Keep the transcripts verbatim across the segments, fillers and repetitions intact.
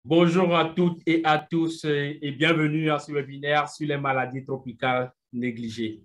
Bonjour à toutes et à tous et bienvenue à ce webinaire sur les maladies tropicales négligées.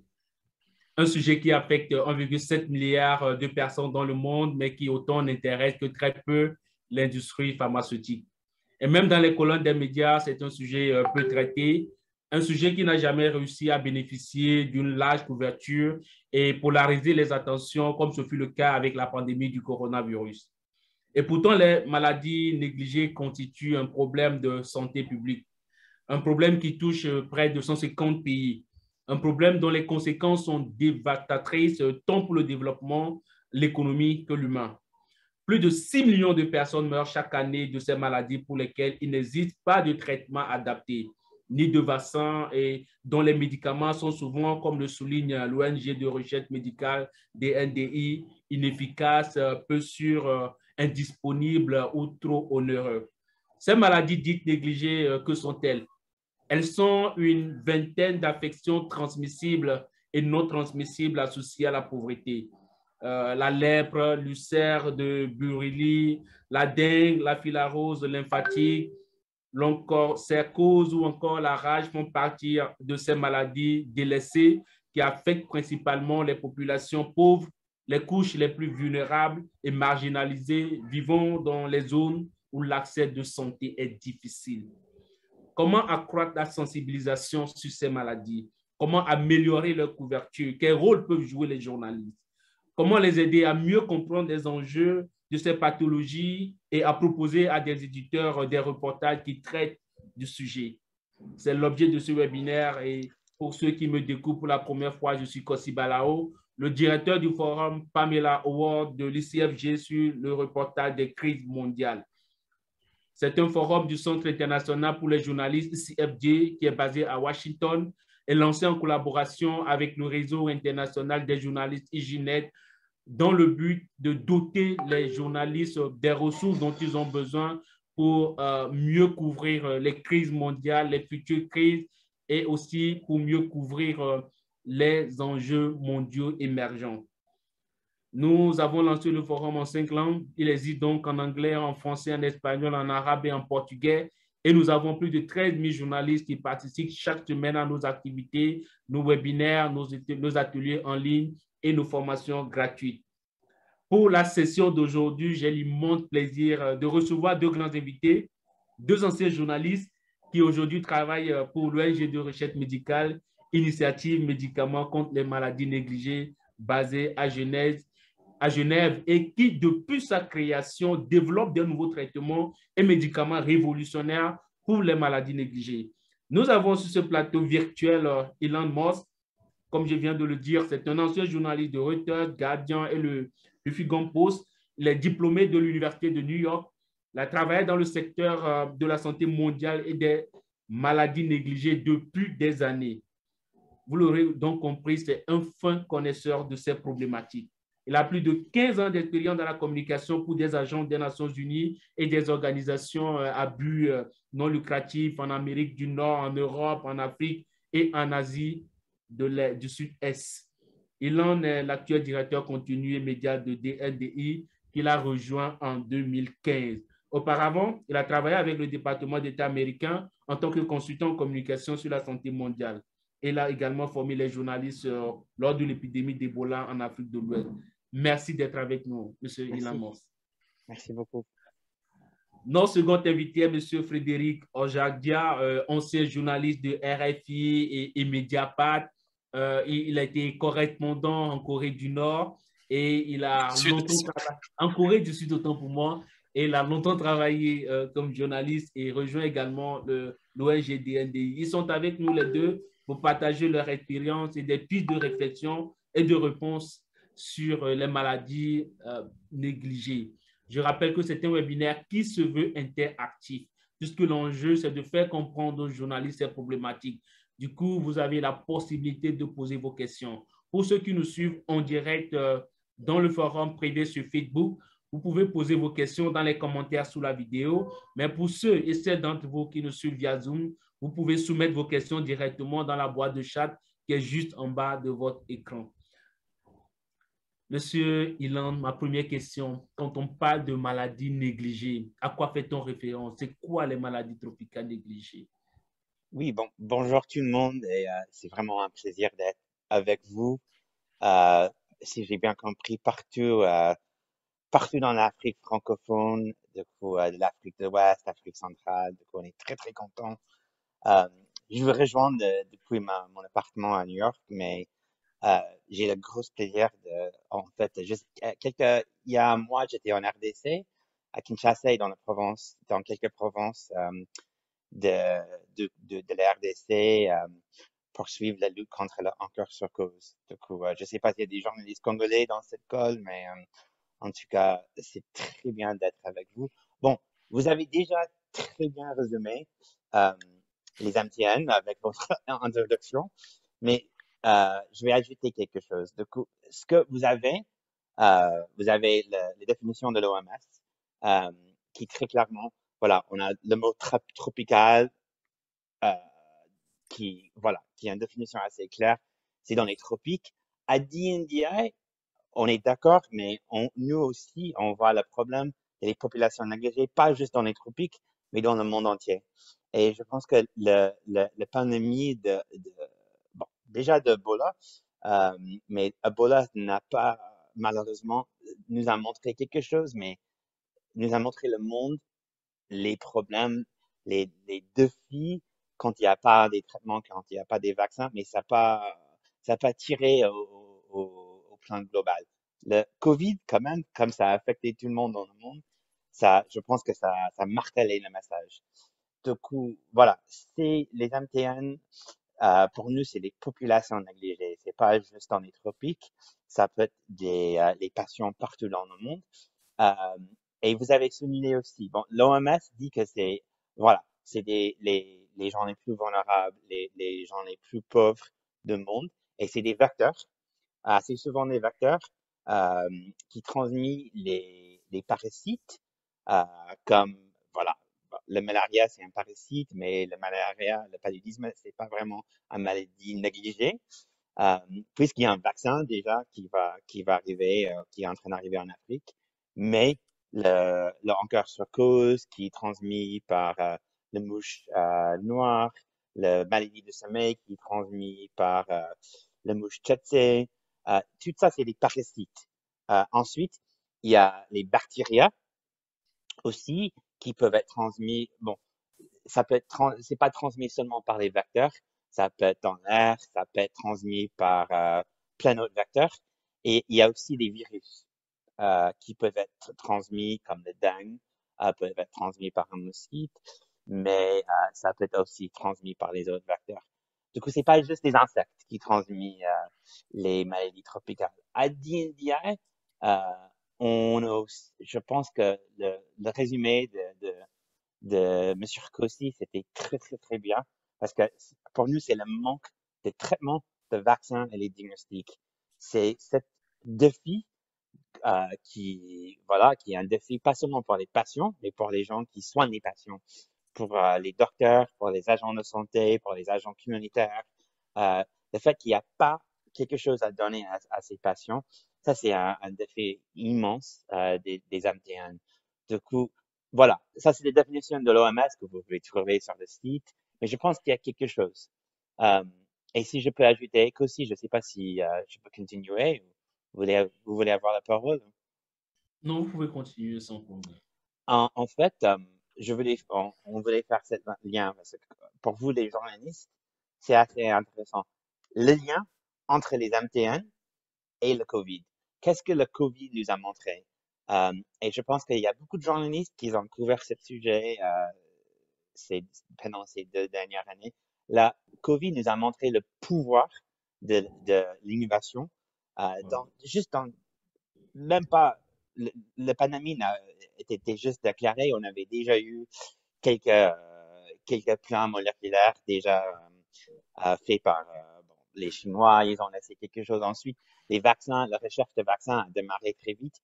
Un sujet qui affecte un virgule sept milliard de personnes dans le monde, mais qui autant n'intéresse que très peu l'industrie pharmaceutique. Et même dans les colonnes des médias, c'est un sujet peu traité, un sujet qui n'a jamais réussi à bénéficier d'une large couverture et polariser les attentions, comme ce fut le cas avec la pandémie du coronavirus. Et pourtant, les maladies négligées constituent un problème de santé publique, un problème qui touche près de cent cinquante pays, un problème dont les conséquences sont dévastatrices tant pour le développement, l'économie que l'humain. Plus de six millions de personnes meurent chaque année de ces maladies pour lesquelles il n'existe pas de traitement adapté, ni de vaccin, et dont les médicaments sont souvent, comme le souligne l'O N G de recherche médicale, D N D I, inefficaces, peu sûrs, indisponibles ou trop onéreux. Ces maladies dites négligées, que sont-elles? Elles sont une vingtaine d'affections transmissibles et non transmissibles associées à la pauvreté. Euh, la lèpre, l'ulcère de Burili, la dengue, la filarose lymphatique, l'onchocercose ou encore la rage font partie de ces maladies délaissées qui affectent principalement les populations pauvres, les couches les plus vulnérables et marginalisées vivant dans les zones où l'accès de santé est difficile. Comment accroître la sensibilisation sur ces maladies? Comment améliorer leur couverture? Quel rôle peuvent jouer les journalistes? Comment les aider à mieux comprendre les enjeux de ces pathologies et à proposer à des éditeurs des reportages qui traitent du sujet? C'est l'objet de ce webinaire et pour ceux qui me découvrent pour la première fois, je suis Kossi Balao, le directeur du forum Pamela Award de l'I C F G sur le reportage des crises mondiales. C'est un forum du Centre international pour les journalistes I C F J qui est basé à Washington et lancé en collaboration avec le réseau international des journalistes I J N E T dans le but de doter les journalistes des ressources dont ils ont besoin pour euh, mieux couvrir les crises mondiales, les futures crises et aussi pour mieux couvrir euh, les enjeux mondiaux émergents. Nous avons lancé le forum en cinq langues. Il existe donc en anglais, en français, en espagnol, en arabe et en portugais. Et nous avons plus de treize mille journalistes qui participent chaque semaine à nos activités, nos webinaires, nos, nos ateliers en ligne et nos formations gratuites. Pour la session d'aujourd'hui, j'ai l'immense plaisir de recevoir deux grands invités, deux anciens journalistes qui aujourd'hui travaillent pour l'O N G de recherche médicale, Initiative Médicaments contre les maladies négligées, basée à Genève, à Genève et qui, depuis sa création, développe de nouveaux traitements et médicaments révolutionnaires pour les maladies négligées. Nous avons sur ce plateau virtuel Elon Musk. Comme je viens de le dire, c'est un ancien journaliste de Reuters, Guardian et le Huffington Post. Il est diplômé de l'Université de New York. Il a travaillé dans le secteur de la santé mondiale et des maladies négligées depuis des années. Vous l'aurez donc compris, c'est un fin connaisseur de ces problématiques. Il a plus de quinze ans d'expérience dans la communication pour des agents des Nations Unies et des organisations à but non lucratif en Amérique du Nord, en Europe, en Afrique et en Asie de du Sud-Est. Il en est l'actuel directeur continu et média de D N D I qu'il a rejoint en deux mille quinze. Auparavant, il a travaillé avec le département d'État américain en tant que consultant en communication sur la santé mondiale. Il a également formé les journalistes euh, lors de l'épidémie d'Ebola en Afrique de l'Ouest. Merci d'être avec nous, M. Elon Musk. Merci beaucoup. Notre second invité est M. Frédéric Ojagdia, euh, ancien journaliste de R F I et, et Mediapart. Euh, il a été correspondant en Corée du Nord et il a longtemps travaillé en Corée du Sud, autant pour moi, et il a longtemps travaillé euh, comme journaliste et rejoint également l'O N G D N D I. Ils sont avec nous les deux pour partager leur expérience et des pistes de réflexion et de réponse sur les maladies euh, négligées. Je rappelle que c'est un webinaire qui se veut interactif, puisque l'enjeu, c'est de faire comprendre aux journalistes ces problématiques. Du coup, vous avez la possibilité de poser vos questions. Pour ceux qui nous suivent en direct euh, dans le forum privé sur Facebook, vous pouvez poser vos questions dans les commentaires sous la vidéo. Mais pour ceux et celles d'entre vous qui nous suivent via Zoom, vous pouvez soumettre vos questions directement dans la boîte de chat qui est juste en bas de votre écran. Monsieur Ilan, ma première question, quand on parle de maladies négligées, à quoi fait-on référence? C'est quoi les maladies tropicales négligées? Oui, bon, bonjour tout le monde et euh, c'est vraiment un plaisir d'être avec vous. Euh, Si j'ai bien compris, partout, euh, partout dans l'Afrique francophone, du coup, euh, de l'Afrique de l'Ouest, l'Afrique centrale, du coup, on est très très content. Euh, je veux rejoindre euh, depuis ma- mon appartement à New York, mais euh, j'ai le gros plaisir de, en fait, juste euh, quelques, il y a un mois, j'étais en R D C, à Kinshasa et dans la Provence, dans quelques provinces. Euh, de, de, de, de la R D C euh, poursuivre la lutte contre le Hunger sur cause. Du coup, euh, je sais pas s'il y a des journalistes congolais dans cette call, mais euh, en tout cas, c'est très bien d'être avec vous. Bon, vous avez déjà très bien résumé euh, les M T N avec votre introduction, mais euh, je vais ajouter quelque chose. Du coup, ce que vous avez, euh, vous avez le- les définitions de l'O M S euh, qui très clairement, voilà, on a le mot tra- tropical euh, qui, voilà, qui a une définition assez claire. C'est dans les tropiques. À D N D I, on est d'accord, mais on, nous aussi, on voit le problème des populations négligées, pas juste dans les tropiques, mais dans le monde entier. Et je pense que le, le, la pandémie de, de bon, déjà d'Ebola, euh, mais Ebola n'a pas, malheureusement, nous a montré quelque chose, mais nous a montré le monde, les problèmes, les, les défis quand il n'y a pas des traitements, quand il n'y a pas des vaccins, mais ça n'a pas, ça a pas tiré au, au, au plan global. Le Covid, quand même, comme ça a affecté tout le monde dans le monde, ça, je pense que ça, ça martelait le message. Du coup, voilà, c'est les M T N, euh, pour nous, c'est des populations négligées. C'est pas juste dans les tropiques, ça peut être des, euh, les patients partout dans le monde. Euh, et vous avez souligné aussi, bon, l'O M S dit que c'est, voilà, c'est des, les, les gens les plus vulnérables, les, les gens les plus pauvres du monde, et c'est des vecteurs, assez souvent des vecteurs, euh, qui transmettent les, les parasites, euh, comme, voilà, le malaria, c'est un parasite, mais le malaria, le paludisme, c'est pas vraiment une maladie négligée, euh, puisqu'il y a un vaccin déjà qui va, qui va arriver, euh, qui est en train d'arriver en Afrique, mais le, le encore sur cause qui est transmis par euh, le mouche euh, noire, le maladie de sommeil qui est transmis par euh, le mouche tsetse, euh, tout ça, c'est des parasites. Euh, ensuite, il y a les bactéries aussi qui peuvent être transmis. Bon, ça peut être, trans- c'est pas transmis seulement par les vecteurs, ça peut être dans l'air, ça peut être transmis par euh, plein d'autres vecteurs. Et il y a aussi des virus euh, qui peuvent être transmis, comme le dengue, euh, peuvent être transmis par un mosquite, mais euh, ça peut être aussi transmis par les autres vecteurs. Du coup, c'est pas juste les insectes qui transmettent euh, les maladies tropicales. À D N D I, euh, on a aussi- je pense que le, le résumé de, de de Monsieur Ricossi, c'était très, très, très bien parce que pour nous, c'est le manque de traitement, de vaccins et les diagnostics. C'est cet défi euh, qui, voilà, qui est un défi pas seulement pour les patients, mais pour les gens qui soignent les patients, pour euh, les docteurs, pour les agents de santé, pour les agents communautaires. Euh, le fait qu'il n'y a pas quelque chose à donner à, à ces patients, ça c'est un, un défi immense euh, des, des M T N. Du coup, voilà, ça c'est les définitions de l'O M S que vous pouvez trouver sur le site, mais je pense qu'il y a quelque chose. Euh, et si je peux ajouter aussi, je ne sais pas si euh, je peux continuer. Vous voulez, vous voulez avoir la parole? Non, vous pouvez continuer sans problème. En, en fait, euh, je voulais, on, on voulait faire ce lien parce que pour vous, les journalistes, c'est assez intéressant. Le lien entre les M T N et le Covid. Qu'est-ce que le Covid nous a montré? Euh, et je pense qu'il y a beaucoup de journalistes qui ont couvert ce sujet euh, ces, pendant ces deux dernières années. La Covid nous a montré le pouvoir de, de l'innovation, euh, Ouais. dans, juste dans même pas, le, le pandémie n'a, était, était juste déclaré, on avait déjà eu quelques, euh, quelques plans moléculaires déjà euh, euh, faits par euh, bon, les Chinois, ils ont laissé quelque chose ensuite. Les vaccins, la recherche de vaccins a démarré très vite.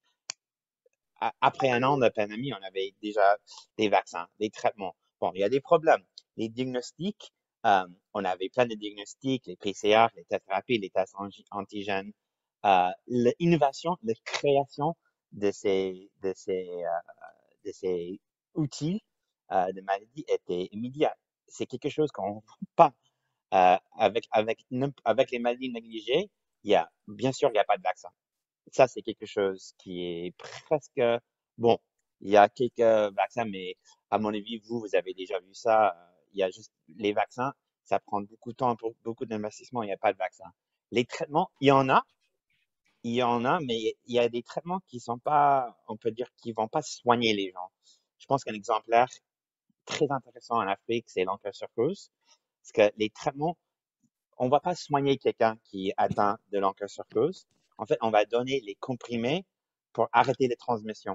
A- Après un an de pandémie, on avait déjà des vaccins, des traitements. Bon, il y a des problèmes. Les diagnostics, euh, on avait plein de diagnostics, les P C R, les tests rapides, les tests anti- antigènes. euh, l'innovation, la création de ces, de ces, euh, de ces outils euh, de maladie était immédiat. C'est quelque chose qu'on ne voit pas euh, avec, avec, n'imp- avec les maladies négligées. Il y a, bien sûr, il n'y a pas de vaccin. Ça, c'est quelque chose qui est presque bon. Il y a quelques vaccins, mais à mon avis, vous, vous avez déjà vu ça. euh, Il y a juste les vaccins, ça prend beaucoup de temps, pour beaucoup d'investissement. Il n'y a pas de vaccin. Les traitements, il y en a, il y en a, mais il y a des traitements qui sont pas, on peut dire, qui vont pas soigner les gens. Je pense qu'un exemplaire très intéressant en Afrique, c'est l'onchocercose, parce que les traitements, on va pas soigner quelqu'un qui est atteint de l'onchocercose. En fait, on va donner les comprimés pour arrêter les transmissions.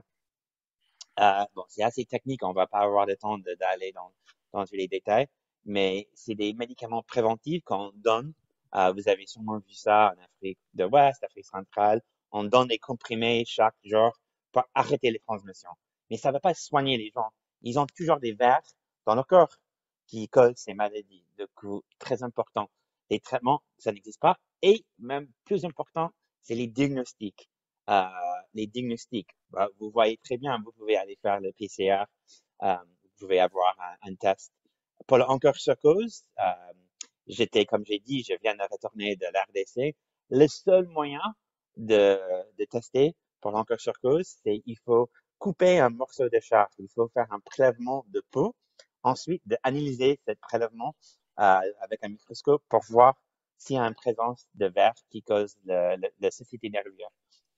Euh, bon, c'est assez technique, on va pas avoir le temps de- d'aller dans, dans tous les détails, mais c'est des médicaments préventifs qu'on donne. Euh, vous avez sûrement vu ça en Afrique de l'Ouest, Afrique centrale. On donne des comprimés chaque jour pour arrêter les transmissions. Mais ça va pas soigner les gens. Ils ont toujours des vers dans leur corps qui causent ces maladies. Du coup, très important. Les traitements, ça n'existe pas. Et même plus important, c'est les diagnostics. Euh, les diagnostics. Bah, vous voyez très bien, vous pouvez aller faire le P C R, euh, vous pouvez avoir un, un test. Pour le onchocercose, euh, j'étais, comme j'ai dit, je viens de retourner de l'R D C. Le seul moyen de, de tester pour l'onchocercose, c'est il faut couper un morceau de chair. Il faut faire un prélèvement de peau. Ensuite, d'analyser ce prélèvement euh, avec un microscope pour voir s'il y a une présence de verre qui cause le, le, la cécité nerveuse.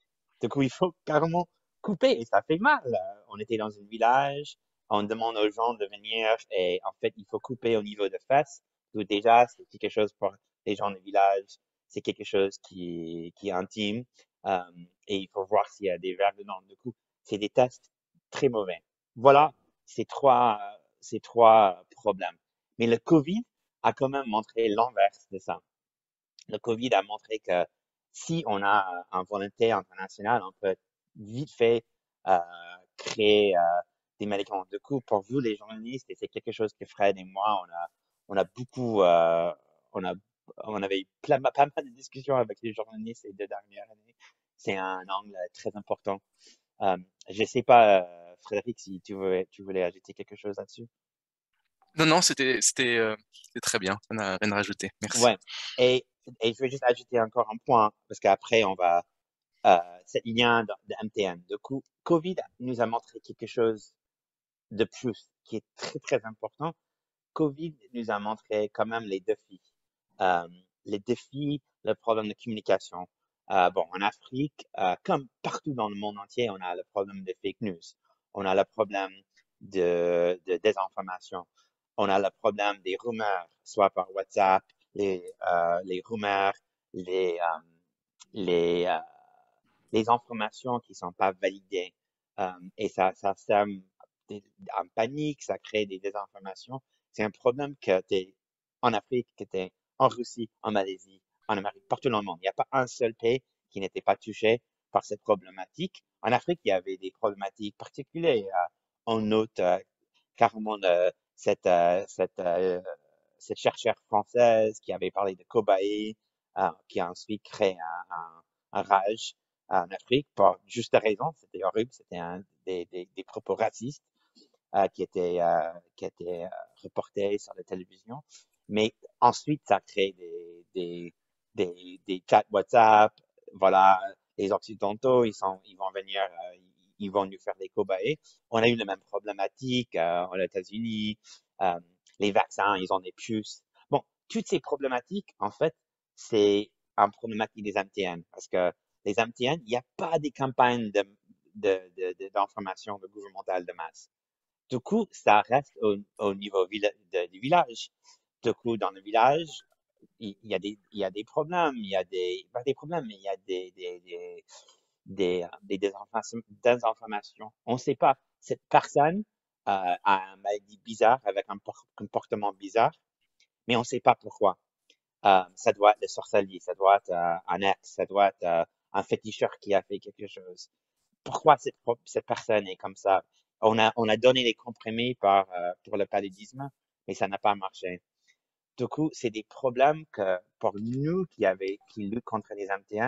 Du coup, il faut carrément couper et ça fait mal. Euh, On était dans un village, on demande aux gens de venir et en fait, il faut couper au niveau de fesses. Donc déjà, c'est quelque chose pour les gens du village, c'est quelque chose qui, qui est intime euh, et il faut voir s'il y a des vers dedans. Du coup, c'est des tests très mauvais. Voilà, ces trois, ces trois problèmes. Mais le Covid a quand même montré l'inverse de ça. Le Covid a montré que si on a un volonté international, on peut vite fait euh, créer euh, des médicaments. Du coup, pour vous, les journalistes, et c'est quelque chose que Fred et moi, on a, on a beaucoup, euh, on a, on avait eu plein, pas mal de discussions avec les journalistes ces deux dernières années. C'est un angle très important. Euh, je sais pas, euh, Frédéric, si tu voulais, tu voulais ajouter quelque chose là-dessus. Non, non, c'était c'était euh, c'était très bien. On n'a rien à rajouter. Merci. Ouais. Et, et je vais juste ajouter encore un point, parce qu'après, on va, euh, ce lien de, de M T N. Du coup, Covid nous a montré quelque chose de plus qui est très, très important. Covid nous a montré quand même les défis. Euh, les défis, le problème de communication. Euh, bon, en Afrique, euh, comme partout dans le monde entier, on a le problème des fake news. On a le problème de, de désinformation. On a le problème des rumeurs, soit par WhatsApp, les, euh, les rumeurs, les, euh, les, euh, les informations qui sont pas validées. Euh, et ça, ça sème des- en panique, ça crée des désinformations. C'est un problème que t'es en Afrique, que t'es en Russie, en Malaisie, en Amérique, partout dans le monde. Il n'y a pas un seul pays qui n'était pas touché par cette problématique. En Afrique, il y avait des problématiques particulières. Euh, on note euh, carrément euh, cette, euh, cette, euh, cette chercheure française qui avait parlé de cobayes, euh, qui a ensuite créé un, un, un rage en Afrique pour juste raison. C'était horrible. C'était un, des, des, des propos racistes euh, qui étaient, euh, qui étaient euh, reportés sur la télévision. Mais ensuite, ça crée des, des, des, des chats WhatsApp. Voilà, les Occidentaux, ils sont, ils vont venir, euh, ils vont nous faire des cobayes. On a eu la même problématique euh, aux États-Unis. Euh, les vaccins, ils ont des puces. Bon, toutes ces problématiques, en fait, c'est un problématique des M T N parce que les M T N, il n'y a pas des campagnes de, de, de, de- d'information de gouvernementale de masse. Du coup, ça reste au, au niveau villa- de- du village. Du coup, dans le village, il, il y a des, il y a des problèmes, il y a des, pas des problèmes, mais il y a des, des, des, des, euh, des désinformations. désinformations. On ne sait pas. Cette personne euh, a un maladie bizarre avec un por- comportement bizarre, mais on ne sait pas pourquoi. Euh, ça doit être le sorcellier, ça doit être euh, un ex, ça doit être euh, un féticheur qui a fait quelque chose. Pourquoi cette, pro- cette personne est comme ça? On a, on a donné les comprimés par, euh, pour le paludisme, mais ça n'a pas marché. Du coup, c'est des problèmes que pour nous qui avait, qui luttent contre les M T N,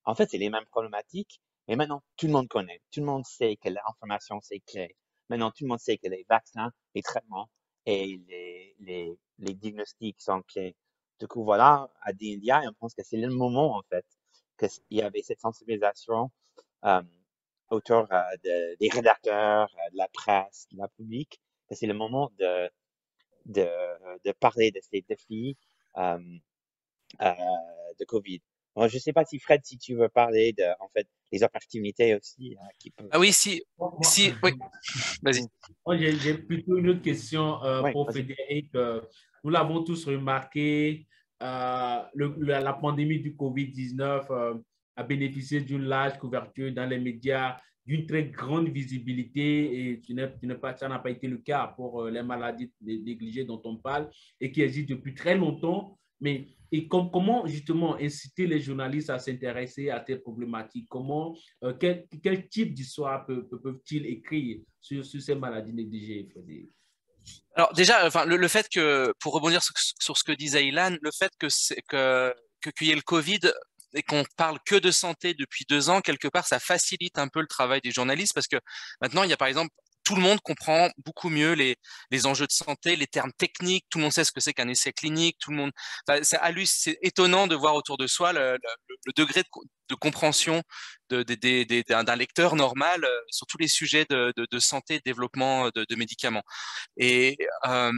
En fait, c'est les mêmes problématiques, mais maintenant, tout le monde connaît. Tout le monde sait que l'information, c'est clé. Maintenant, tout le monde sait que les vaccins, les traitements et les, les, les diagnostics sont clés. Du coup, voilà, à D N D I, on pense que c'est le moment, en fait, qu'il y avait cette sensibilisation euh, autour euh, de, des rédacteurs, euh, de la presse, de la public, que c'est le moment de, de, de parler de ces défis euh, euh, de COVID. Moi, je ne sais pas si Fred, si tu veux parler de, en fait, les opportunités aussi euh, qui peuvent. Ah oui, si, Moi, moi- si, oui, vas-y. moi, j'ai j'ai plutôt une autre question euh, Oui, pour vas-y. Frédéric. Euh, nous l'avons tous remarqué, euh, le- la, la pandémie du COVID dix-neuf euh, a bénéficié d'une large couverture dans les médias, d'une très grande visibilité, et tu n'es, tu n'es pas, ça n'a pas été le cas pour euh, les maladies négligées dont on parle et qui existent depuis très longtemps. Mais et com- comment justement inciter les journalistes à s'intéresser à ces problématiques? Comment euh, quel, quel type d'histoire pe- pe- peuvent-ils écrire sur, sur ces maladies négligées, Frédéric? Alors déjà, enfin, le, le fait que, pour rebondir sur, sur ce que disait Ilan, le fait que c'est que que- qu'il y ait le Covid et qu'on parle que de santé depuis deux ans, quelque part, ça facilite un peu le travail des journalistes parce que maintenant, il y a par exemple tout le monde comprend beaucoup mieux les les enjeux de santé, les termes techniques. Tout le monde sait ce que c'est qu'un essai clinique. Tout le monde, enfin, c'est halluc- c'est étonnant de voir autour de soi le, le- le degré de, co- de compréhension de, de- de- de- d'un d'un lecteur normal euh, sur tous les sujets de, de, de santé, de développement de, de médicaments. Et, euh,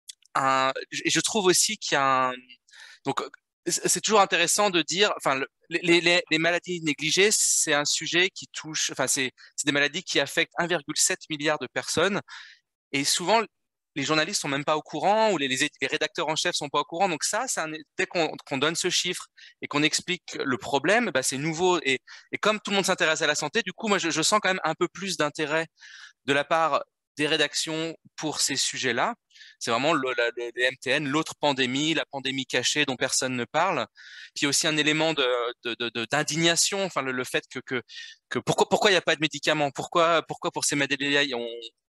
un, et je trouve aussi qu'il y a un, donc c'est toujours intéressant de dire, enfin, le- les, les, les maladies négligées, c'est un sujet qui touche, enfin, c'est c'est des maladies qui affectent un virgule sept milliard de personnes et souvent les journalistes sont même pas au courant ou les, les, les rédacteurs en chef sont pas au courant. Donc ça, c'est un, dès qu'on qu'on donne ce chiffre et qu'on explique le problème, bah, c'est nouveau et, et comme tout le monde s'intéresse à la santé, du coup, moi, je, je sens quand même un peu plus d'intérêt de la part des rédactions pour ces sujets-là. C'est vraiment le, la, le, les M T N, l'autre pandémie, la pandémie cachée dont personne ne parle. Puis aussi un élément de, de, de, de- d'indignation, enfin le, le fait que, que, que pourquoi pourquoi il n'y a pas de médicaments, pourquoi pourquoi pour ces maladies on,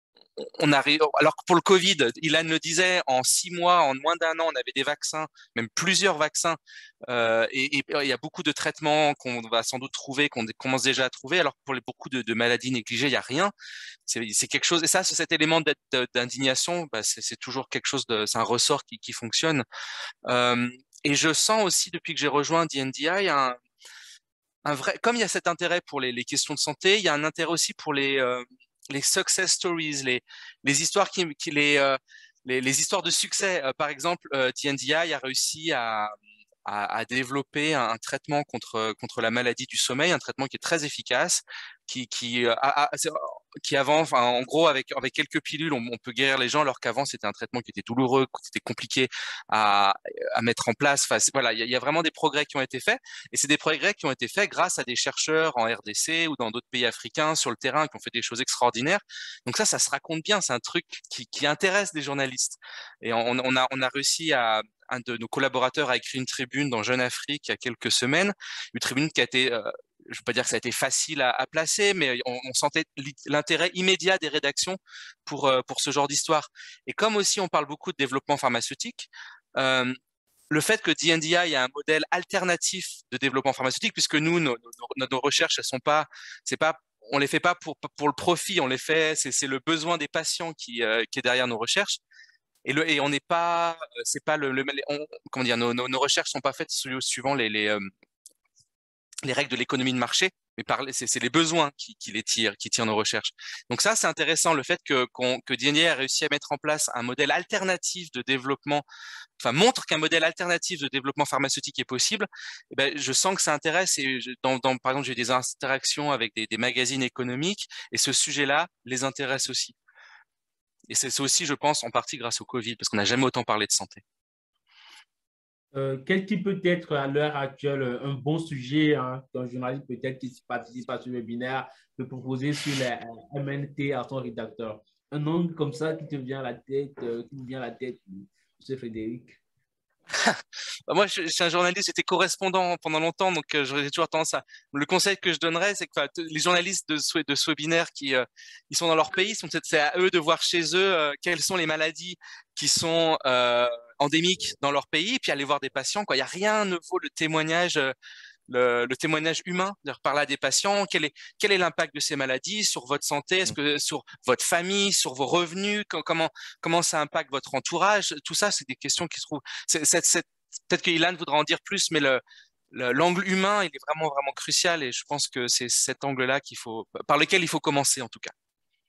on arrive, alors que pour le Covid, Ilan le disait, en six mois, en moins d'un an, on avait des vaccins, même plusieurs vaccins, euh, et, et il y a beaucoup de traitements qu'on va sans doute trouver, qu'on commence déjà à trouver, alors que pour les, beaucoup de, de maladies négligées, il n'y a rien. C'est, c'est quelque chose, et ça, cet élément d'indignation, bah, c'est, c'est toujours quelque chose de, c'est un ressort qui, qui fonctionne. Euh, et je sens aussi, depuis que j'ai rejoint D N D I, un, un vrai, comme il y a cet intérêt pour les, les questions de santé, il y a un intérêt aussi pour les, euh, les success stories, les, les histoires qui, qui les, euh, les, les histoires de succès. Euh, par exemple, euh, T N D I a réussi à, à, à développer un, un traitement contre, contre la maladie du sommeil, un traitement qui est très efficace, qui, qui, euh, a, a, qui avant, enfin, en gros, avec, avec quelques pilules, on, on peut guérir les gens, alors qu'avant, c'était un traitement qui était douloureux, qui était compliqué à, à mettre en place. Enfin, voilà, il y, y a vraiment des progrès qui ont été faits, et c'est des progrès qui ont été faits grâce à des chercheurs en R D C ou dans d'autres pays africains sur le terrain qui ont fait des choses extraordinaires. Donc ça, ça se raconte bien, c'est un truc qui, qui intéresse les journalistes. Et on, on, a, on a réussi à, un de nos collaborateurs a écrit une tribune dans Jeune Afrique il y a quelques semaines, une tribune qui a été, euh, je ne veux pas dire que ça a été facile à, à placer, mais on, on sentait l'intérêt immédiat des rédactions pour, euh, pour ce genre d'histoire. Et comme aussi on parle beaucoup de développement pharmaceutique, euh, le fait que D N D I a un modèle alternatif de développement pharmaceutique, puisque nous, nos, nos, nos recherches, elles sont pas, c'est pas, on les fait pas pour, pour le profit, on les fait, c'est, c'est le besoin des patients qui, euh, qui est derrière nos recherches. Et, le, et on n'est pas, c'est pas le, le on, comment dire, nos, nos, nos recherches sont pas faites suivant les, les, euh, les règles de l'économie de marché, mais par, c'est, c'est les besoins qui, qui les tirent, qui tirent nos recherches. Donc ça, c'est intéressant, le fait que, qu'on, que D N D I a réussi à mettre en place un modèle alternatif de développement, enfin montre qu'un modèle alternatif de développement pharmaceutique est possible. Et ben, je sens que ça intéresse. Et je, dans, dans, par exemple, j'ai des interactions avec des, des magazines économiques, et ce sujet-là les intéresse aussi. Et c'est aussi, je pense, en partie grâce au Covid, parce qu'on n'a jamais autant parlé de santé. Euh, quel qui peut être à l'heure actuelle un bon sujet hein, qu'un journaliste peut-être qui participe à ce webinaire peut proposer sur les M N T à son rédacteur? Un nom comme ça qui te vient à la tête, euh, qui me vient à la tête, M. Frédéric. Moi, je, je suis un journaliste, j'étais correspondant pendant longtemps, donc euh, j'aurais toujours tendance à. Le conseil que je donnerais, c'est que les journalistes de ce, de ce webinaire qui euh, ils sont dans leur pays, sont c'est à eux de voir chez eux euh, quelles sont les maladies qui sont euh, endémiques dans leur pays, et puis aller voir des patients. Quoi, il y a rien ne vaut le témoignage. Euh, le, le témoignage humain, c'est-à-dire parler à des patients, quel est, quel est l'impact de ces maladies sur votre santé, est-ce que sur votre famille, sur vos revenus, co- comment, comment ça impacte votre entourage, tout ça, c'est des questions qui se trouvent. c'est- c'est- c'est- Peut-être que Ilan voudra en dire plus, mais le, le- l'angle humain, il est vraiment, vraiment crucial et je pense que c'est cet angle-là qu'il faut, par lequel il faut commencer en tout cas.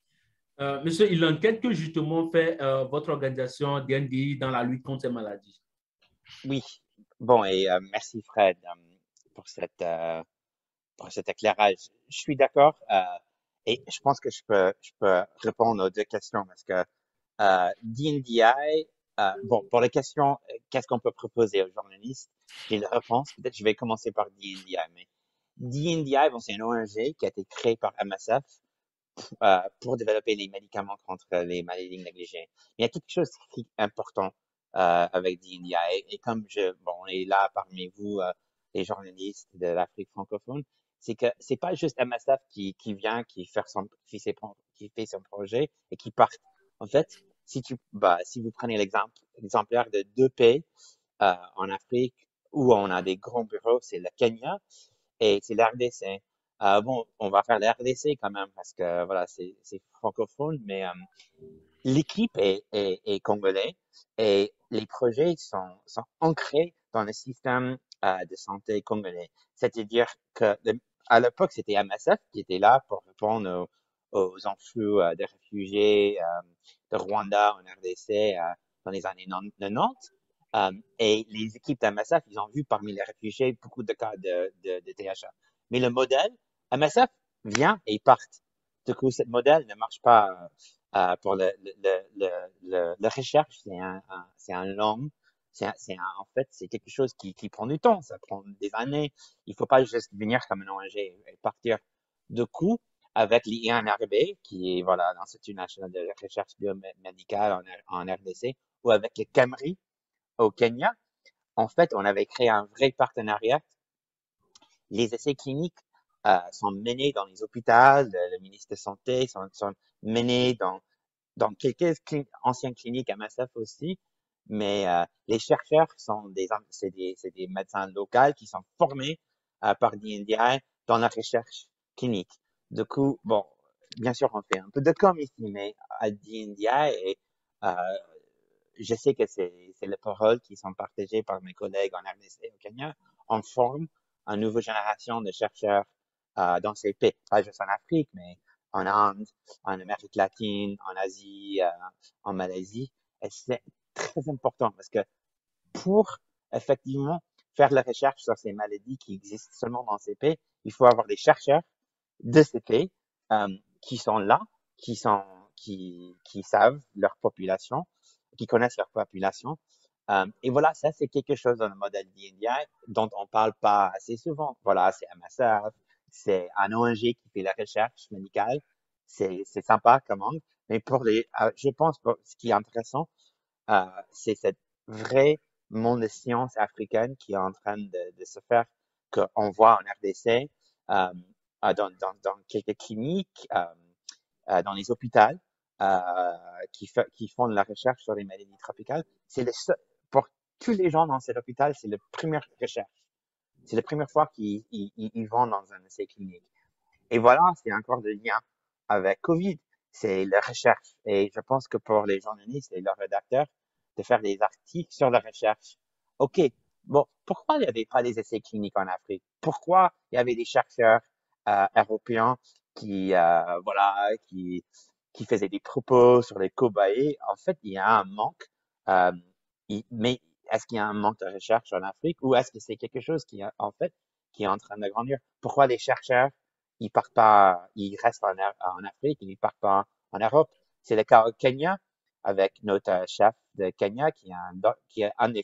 Euh, Monsieur Ilan, qu'est-ce que justement fait euh, votre organisation D N D I dans la lutte contre ces maladies? Oui, bon, et euh, merci Fred euh, pour cette, euh, pour cet éclairage. Je suis d'accord euh, et je pense que je peux, je peux répondre aux deux questions parce que euh, D N D I, euh, bon, pour les questions, euh, qu'est-ce qu'on peut proposer aux journalistes? J'ai la réponse. Peut-être je vais commencer par D N D I, mais D N D I, bon, c'est une O N G qui a été créée par M S F euh, pour développer les médicaments contre les maladies négligées. Il y a quelque chose qui est important euh, avec D N D I. Et, et comme je, bon, on est là parmi vous, euh, les journalistes de l'Afrique francophone, c'est que c'est pas juste M S F qui, qui vient, qui fait son, qui, fait, qui fait son projet et qui part. En fait, si tu, bah, si vous prenez l'exemple, l'exemplaire de deux pays euh, en Afrique où on a des grands bureaux, c'est le Kenya et c'est l'R D C. Euh, bon, on va faire l'R D C quand même parce que voilà, c'est c'est francophone, mais euh, l'équipe est, est, est congolais et les projets sont, sont ancrés dans le système euh, de santé congolais. C'est-à-dire que le- à l'époque, c'était M S F qui était là pour répondre aux, aux enflux euh, des réfugiés euh, de Rwanda en R D C euh, dans les années quatre-vingt-dix. Euh, et les équipes d'M S F, ils ont vu parmi les réfugiés beaucoup de cas de, de, de T H A. Mais le modèle, M S F vient et ils partent. Du coup, ce modèle ne marche pas euh, pour le, le, le, le, le recherche. C'est un, un, c'est un long, c'est un, c'est un, en fait, c'est quelque chose qui, qui prend du temps. Ça prend des années. Il faut pas juste venir comme un O N G et partir. Du coup, avec l'I N R B, qui est, voilà, l'Institut national de recherche biomédicale en, en R D C, ou avec le CAMRI au Kenya, en fait, on avait créé un vrai partenariat. Les essais cliniques euh, sont menés dans les hôpitaux, le, le ministre de Santé sont, sont menés dans, dans quelques cli- anciennes cliniques à M S F aussi, mais euh, les chercheurs sont des, c'est des, c'est des médecins locaux qui sont formés euh, par D N D I dans la recherche clinique. Du coup, bon, bien sûr, on fait un peu de com ici, mais à D N D I, et, euh, je sais que c'est, c'est les paroles qui sont partagées par mes collègues en R D C au Kenya. On forme une nouvelle génération de chercheurs euh, dans ces pays, pas juste en Afrique, mais en Inde, en Amérique latine, en Asie, euh, en Malaisie. Et c'est très important parce que pour effectivement faire la recherche sur ces maladies qui existent seulement dans ces pays, il faut avoir des chercheurs de ces pays euh, qui sont là, qui sont qui qui savent leur population, qui connaissent leur population. Euh, et voilà, ça c'est quelque chose dans le modèle D N D I dont on parle pas assez souvent. Voilà, c'est M S F, c'est un O N G qui fait la recherche médicale. C'est c'est sympa comme angle, mais pour les, euh, je pense que ce qui est intéressant, euh, c'est cette vraie monde de science africaine qui est en train de, de se faire, qu'on voit en R D C, euh, euh, dans, dans, dans quelques cliniques, euh, euh, dans les hôpitaux, euh, qui, fait, qui font de la recherche sur les maladies tropicales. C'est le seul, pour tous les gens dans cet hôpital, c'est la première recherche. C'est la première fois qu'ils ils, ils, ils vont dans un essai clinique. Et voilà, c'est encore le lien avec Covid. C'est la recherche. Et je pense que pour les journalistes et leurs rédacteurs, de faire des articles sur la recherche. OK, bon, pourquoi il n'y avait pas des essais cliniques en Afrique? Pourquoi il y avait des chercheurs euh, européens qui, euh, voilà, qui, qui faisaient des propos sur les cobayes? En fait, il y a un manque. Euh, il- mais est-ce qu'il y a un manque de recherche en Afrique ou est-ce que c'est quelque chose qui, en fait, qui est en train de grandir? Pourquoi les chercheurs ils partent pas, ils restent en, en Afrique, ils partent pas en Europe. C'est le cas au Kenya avec notre chef de Kenya qui est un, qui est un des,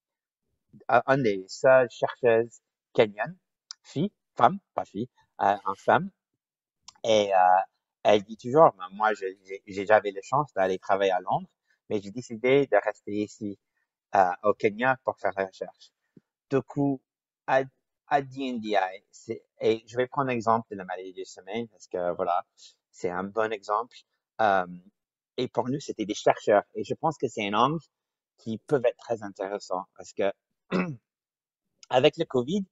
un des seuls chercheuses kenyanes, fille, femme, pas fille, euh, en femme. Et euh, elle dit toujours, ben, moi, je- j'ai j'ai- j'avais la chance d'aller travailler à Londres, mais j'ai décidé de rester ici euh, au Kenya pour faire la recherche. Du coup, à, à D N D I, c'est, et je vais prendre l'exemple de la maladie du sommeil parce que voilà, c'est un bon exemple. Euh, et pour nous, c'était des chercheurs. Et je pense que c'est un angle qui peut être très intéressant parce que avec le Covid,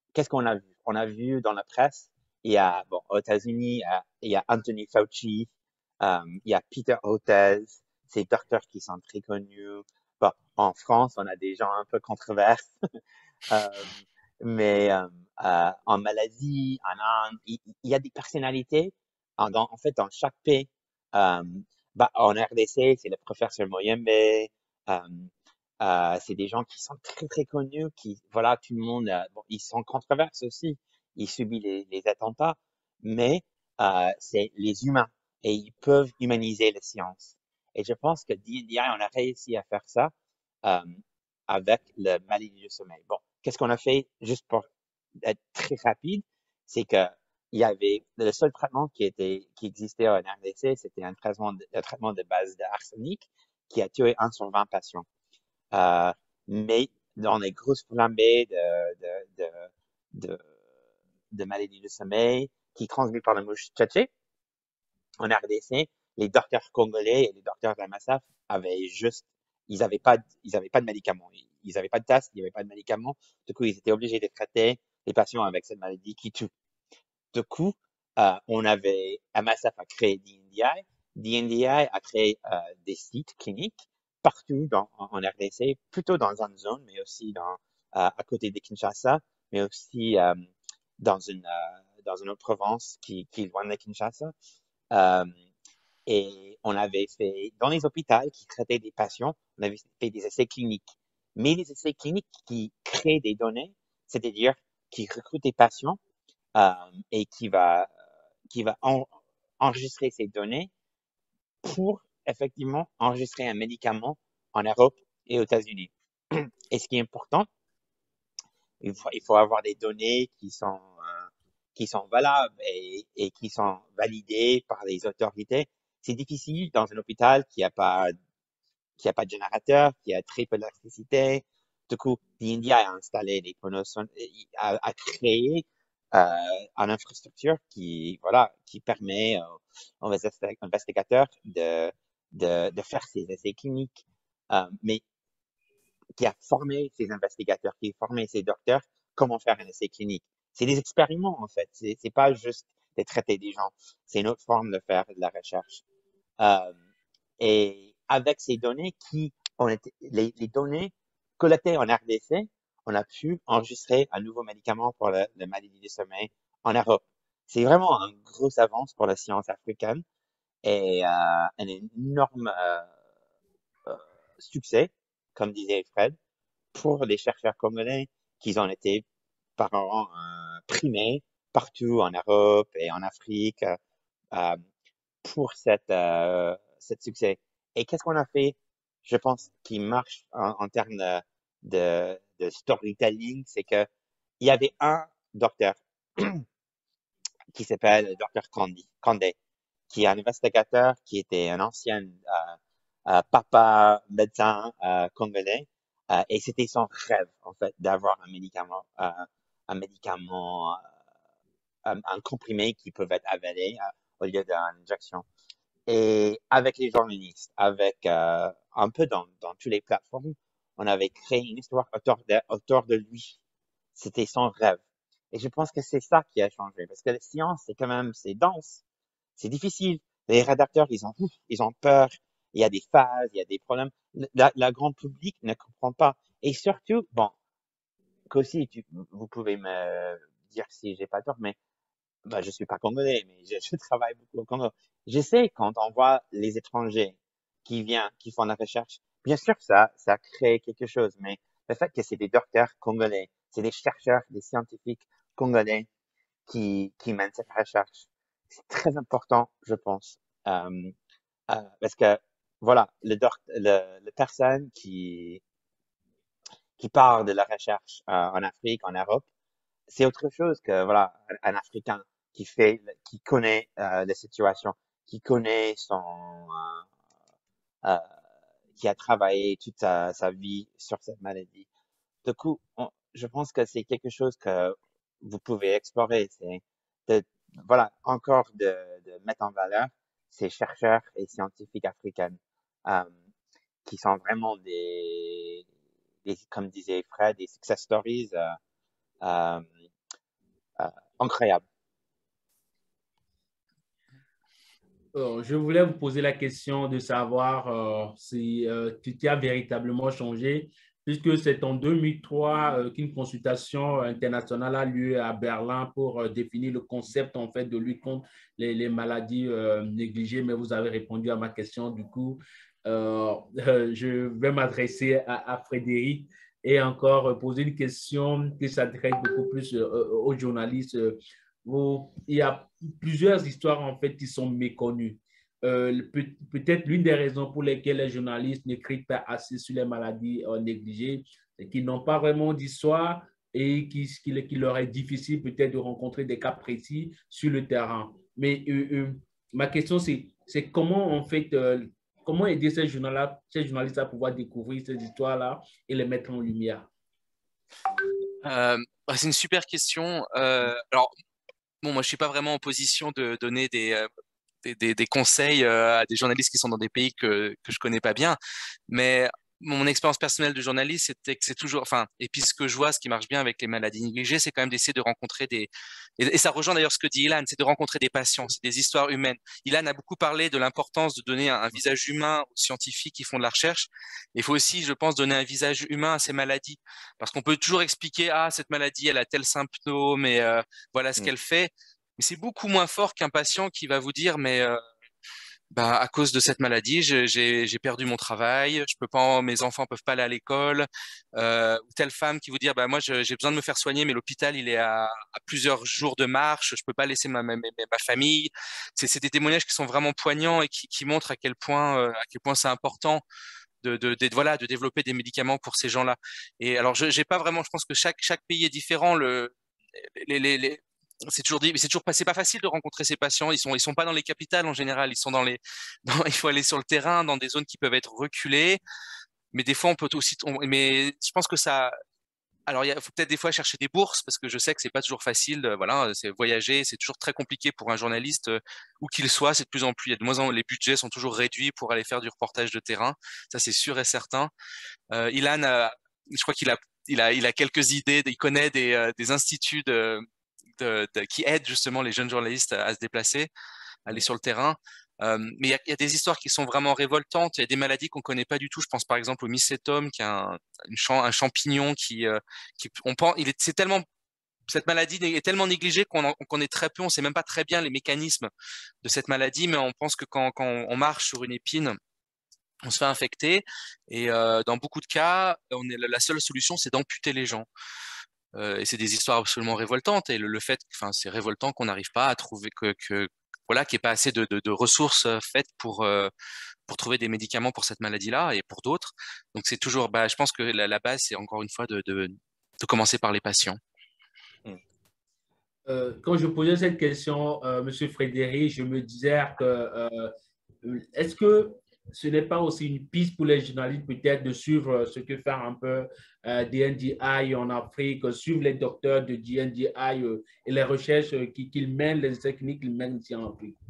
qu'est-ce qu'on a vu? On a vu dans la presse, il y a, bon, aux États-Unis, euh, il y a Anthony Fauci, euh, il y a Peter Hotez, ces docteurs qui sont très connus. Bon, en France, on a des gens un peu controversés, euh, mais euh, euh, en Malaisie, en Inde, il, il y a des personnalités. En, dans- en fait, dans chaque pays, euh, bah, en R D C, c'est le professeur Moyembe. Euh, euh, c'est des gens qui sont très très connus, qui voilà, tout le monde, euh, bon, ils sont controversés aussi, ils subissent les, les attentats, mais euh, c'est les humains et ils peuvent humaniser la science. Et je pense que D and D I, on a réussi à faire ça euh, avec le maladie du sommeil. Bon, qu'est-ce qu'on a fait juste pour être très rapide, c'est que il y avait le seul traitement qui était qui existait en R D C, c'était un traitement de, un traitement de base d'arsenic qui a tué un sur vingt patients. Euh, mais dans les grosses flambées de, de, de, de, de maladies du sommeil qui transmettent par la mouche tchatché, en R D C, les docteurs congolais et les docteurs de la M A S A F avaient juste, ils avaient pas, ils avaient pas de médicaments. Ils avaient pas de test, il n'y avait pas de médicaments. Du coup, ils étaient obligés de traiter les patients avec cette maladie qui tue. Du coup, euh, on avait, M A S A F a créé D and D I. D and D I a créé euh, des sites cliniques partout dans, en, en R D C, plutôt dans une zone, mais aussi dans, euh, à côté de Kinshasa, mais aussi euh, dans une, euh, dans une autre province qui, qui est loin de Kinshasa. Euh, et on avait fait, dans les hôpitaux qui traitaient des patients, on avait fait des essais cliniques. Mais les essais cliniques qui créent des données, c'est-à-dire qui recrutent des patients euh, et qui va, qui va en- enregistrer ces données pour effectivement enregistrer un médicament en Europe et aux États-Unis. Et ce qui est important, il faut, il faut avoir des données qui sont, euh, qui sont valables et, et qui sont validées par les autorités. C'est difficile dans un hôpital qui a pas, qui a pas de générateur, qui a très peu d'électricité. Du coup, l'India a installé des panneaux, son- a, a créé euh, une infrastructure qui, voilà, qui permet euh, aux investi- investigateurs de, de, de faire ces essais cliniques. Euh, mais qui a formé ces investigateurs, qui a formé ces docteurs, comment faire un essai clinique. C'est des expériments, en fait. C'est, c'est pas juste de traiter des gens. C'est une autre forme de faire de la recherche. Euh, et avec ces données qui ont été, les, les données collectées en R D C, on a pu enregistrer un nouveau médicament pour le, le maladie du sommeil en Europe. C'est vraiment une grosse avance pour la science africaine et euh, un énorme euh, euh, succès, comme disait Fred, pour les chercheurs congolais qui ont été par an euh, primés partout en Europe et en Afrique euh, pour cette, euh, cet succès. Et qu'est-ce qu'on a fait, je pense, qui marche en, en termes de, de, de storytelling, c'est que il y avait un docteur qui s'appelle le docteur Kandi, Kandé, qui est un investigateur qui était un ancien euh, euh, papa médecin euh, congolais. Euh, et c'était son rêve, en fait, d'avoir un médicament, euh, un médicament, euh, un, un comprimé qui peut être avalé euh, au lieu d'une injection. Et avec les journalistes, avec euh, un peu dans, dans toutes les plateformes, on avait créé une histoire autour de, autour de lui. C'était son rêve. Et je pense que c'est ça qui a changé, parce que la science, c'est quand même, c'est dense, c'est difficile. Les rédacteurs, ils ont, ils ont peur. Il y a des phases, il y a des problèmes. La, la grande public ne comprend pas. Et surtout, bon, qu'aussi, tu, vous pouvez me dire si j'ai pas tort, mais bah, je suis pas congolais, mais je, je travaille beaucoup au Congo. Je sais quand on voit les étrangers qui viennent, qui font la recherche, bien sûr que ça, ça crée quelque chose, mais le fait que c'est des docteurs congolais, c'est des chercheurs, des scientifiques congolais qui, qui mènent cette recherche, c'est très important, je pense, euh, euh, parce que voilà, le, doc, le, le personne qui qui part de la recherche euh, en Afrique, en Europe, c'est autre chose que voilà un, un Africain qui fait, qui connaît euh, la situation, qui connaît son, euh, euh, qui a travaillé toute sa, sa vie sur cette maladie. Du coup, on- je pense que c'est quelque chose que vous pouvez explorer. C'est de, voilà, encore de, de mettre en valeur ces chercheurs et scientifiques africains euh, qui sont vraiment des, des, comme disait Fred, des success stories. Euh, euh, incroyable. Euh, je voulais vous poser la question de savoir euh, si euh, tu tu as véritablement changé, puisque c'est en deux mille trois euh, qu'une consultation internationale a lieu à Berlin pour euh, définir le concept en fait de lutte contre les, les maladies euh, négligées. Mais vous avez répondu à ma question, du coup, euh, euh, je vais m'adresser à, à Frédéric et encore euh, poser une question qui s'adresse beaucoup plus euh, aux journalistes. Euh, où il y a plusieurs histoires en fait qui sont méconnues. Euh, peut, peut-être l'une des raisons pour lesquelles les journalistes n'écrivent pas assez sur les maladies euh, négligées, c'est qu'ils n'ont pas vraiment d'histoire et qu'il qu qu leur est difficile peut-être de rencontrer des cas précis sur le terrain. Mais euh, euh, ma question, c'est, c'est comment en fait, euh, comment aider ces journalistes, ces journalistes à pouvoir découvrir ces histoires-là et les mettre en lumière? Euh, bah, c'est une super question. Euh, alors, bon, moi, je suis pas vraiment en position de donner des, euh, des, des- des conseils euh, à des journalistes qui sont dans des pays que, que je connais pas bien. Mais mon expérience personnelle de journaliste, c'était que c'est toujours, enfin, et puis ce que je vois, ce qui marche bien avec les maladies négligées, c'est quand même d'essayer de rencontrer des, et, et ça rejoint d'ailleurs ce que dit Ilan, c'est de rencontrer des patients, c'est des histoires humaines. Ilan a beaucoup parlé de l'importance de donner un, un visage humain aux scientifiques qui font de la recherche. Il faut aussi, je pense, donner un visage humain à ces maladies, parce qu'on peut toujours expliquer, ah, cette maladie, elle a tel symptôme, et euh, voilà ce Mm. qu'elle fait. Mais c'est beaucoup moins fort qu'un patient qui va vous dire, mais euh, bah, à cause de cette maladie, je- j'ai j'ai perdu mon travail, je peux pas, mes enfants peuvent pas aller à l'école. Euh, ou telle femme qui vous dit, bah moi je- j'ai besoin de me faire soigner, mais l'hôpital il est à, à plusieurs jours de marche, je peux pas laisser ma, ma, ma ma famille. C'est c'est des témoignages qui sont vraiment poignants et qui, qui montrent à quel point euh, à quel point c'est important de, de, de voilà de développer des médicaments pour ces gens-là. Et alors je j'ai pas vraiment, je pense que chaque chaque pays est différent. Le les, les, les- c'est toujours dit, mais c'est toujours pas, c'est pas facile de rencontrer ces patients. Ils sont, ils sont pas dans les capitales en général. Ils sont dans les, dans- il faut aller sur le terrain, dans des zones qui peuvent être reculées. Mais des fois, on peut aussi, on- mais je pense que ça, alors il y a- faut peut-être des fois chercher des bourses parce que je sais que c'est pas toujours facile. euh, Voilà, c'est voyager, c'est toujours très compliqué pour un journaliste, euh, où qu'il soit. C'est de plus en plus, il y a de moins en moins, les budgets sont toujours réduits pour aller faire du reportage de terrain. Ça, c'est sûr et certain. Euh, Ilan, a- je crois qu'il a, il a, il a quelques idées. Il connaît des, euh, des instituts de, de- de- qui aident justement les jeunes journalistes à, à se déplacer, à aller Mm. sur le terrain. Euh, mais il y a, il y a des histoires qui sont vraiment révoltantes. Il y a des maladies qu'on connaît pas du tout. Je pense par exemple au mycétome, qui est un, une champ- un champignon qui, euh, qui on pense, il est, c'est tellement cette maladie est tellement négligée qu'on en- qu'on connaît très peu. On sait même pas très bien les mécanismes de cette maladie, mais on pense que quand, quand on marche sur une épine, on se fait infecter. Et euh, dans beaucoup de cas, on est, la seule solution, c'est d'amputer les gens. Euh, et c'est des histoires absolument révoltantes. Et le, le fait, enfin, c'est révoltant qu'on n'arrive pas à trouver que, que voilà, qu'il n'y ait pas assez de, de, de ressources euh, faites pour euh, pour trouver des médicaments pour cette maladie-là et pour d'autres. Donc c'est toujours, bah, je pense que la, la base, c'est encore une fois de, de de commencer par les patients. Mm. Euh, quand je posais cette question, euh, Monsieur Frédéric, je me disais que euh, est-ce que ce n'est pas aussi une piste pour les journalistes peut-être de suivre ce que fait un peu euh, D N D I en Afrique, suivre les docteurs de D N D I euh, et les recherches qu'ils qu'ils mènent, les techniques qu'ils mènent ici en Afrique?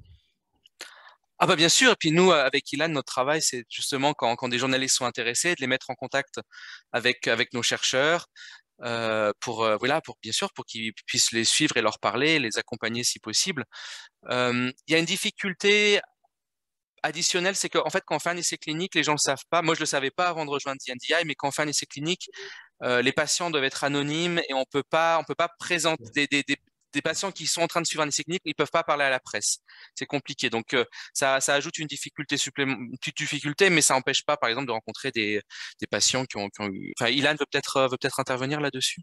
Ah bah bien sûr, et puis nous, euh, avec Ilan, notre travail, c'est justement quand, quand des journalistes sont intéressés, de les mettre en contact avec, avec nos chercheurs, euh, pour, euh, voilà, pour, bien sûr, pour qu'ils puissent les suivre et leur parler, les accompagner si possible. Euh, Il y a une difficulté additionnelle, c'est qu'en fait, quand on fait un essai clinique, les gens ne le savent pas. Moi, je le savais pas avant de rejoindre D N D I, mais quand on fait un essai clinique, euh, les patients doivent être anonymes et on peut pas, on peut pas présenter des, des, des, des patients qui sont en train de suivre un essai clinique, ils peuvent pas parler à la presse. C'est compliqué. Donc, euh, ça, ça ajoute une difficulté supplémentaire, une petite difficulté, mais ça n'empêche pas, par exemple, de rencontrer des, des patients qui ont, qui ont eu. Enfin, Ilan veut peut-être, euh, veut peut-être intervenir là-dessus.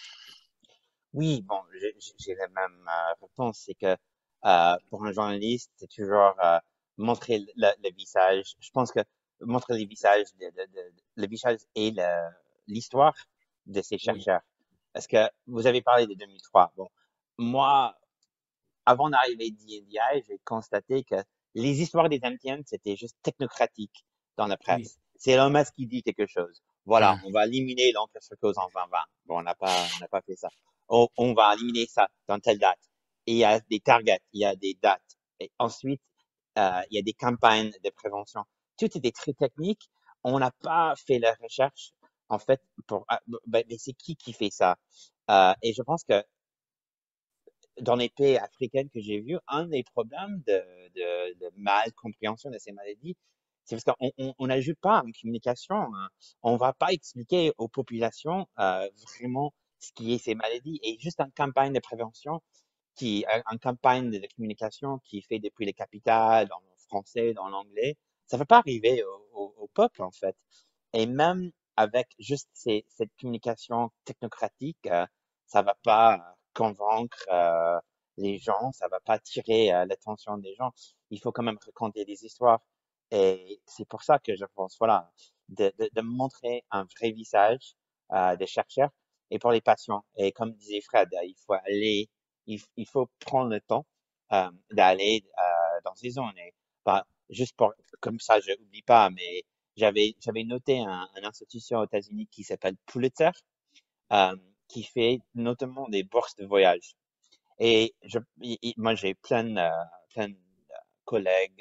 Oui, bon, j'ai j'ai la même euh, réponse, c'est que euh, pour un journaliste, c'est toujours euh, montrer le, le visage. Je pense que montrer le visage, de, de- de- le visage et le- l'histoire de ces Oui. chercheurs. Parce que vous avez parlé de deux mille trois. Bon, moi, avant d'arriver à D N D I, j'ai constaté que les histoires des M T N, c'était juste technocratique dans la Oui. presse. C'est Elon Musk qui dit quelque chose. Voilà, Hum. on va éliminer l'encre cause en deux mille vingt. Bon, on n'a pas, on n'a pas fait ça. On, on va éliminer ça dans telle date. Et il y a des targets, il y a des dates. Et ensuite, euh, il y a des campagnes de prévention. Tout était très technique. On n'a pas fait la recherche, en fait, pour, ah, ben, mais c'est qui qui fait ça? Euh, et je pense que dans les pays africains que j'ai vus, un des problèmes de, de, de mal compréhension de ces maladies, c'est parce qu'on on, on n'ajoute pas en communication, hein. On va pas expliquer aux populations euh, vraiment ce qui est ces maladies et juste une campagne de prévention qui, une campagne de communication qui est fait depuis les capitales, dans le français, dans l'anglais, ça ne va pas arriver au, au, au peuple en fait. Et même avec juste ces, cette communication technocratique, euh, ça va pas convaincre euh, les gens, ça va pas attirer euh, l'attention des gens. Il faut quand même raconter des histoires. Et c'est pour ça que je pense, voilà, de, de, de montrer un vrai visage euh, des chercheurs et pour les patients. Et comme disait Fred, il faut aller, il, il faut prendre le temps euh, d'aller euh, dans ces zones. Et, bah, juste pour, comme ça, je n'oublie pas, mais j'avais, j'avais noté un, une institution aux États-Unis qui s'appelle Pulitzer, euh, qui fait notamment des bourses de voyage. Et je, i- i- moi, j'ai plein, euh, plein de collègues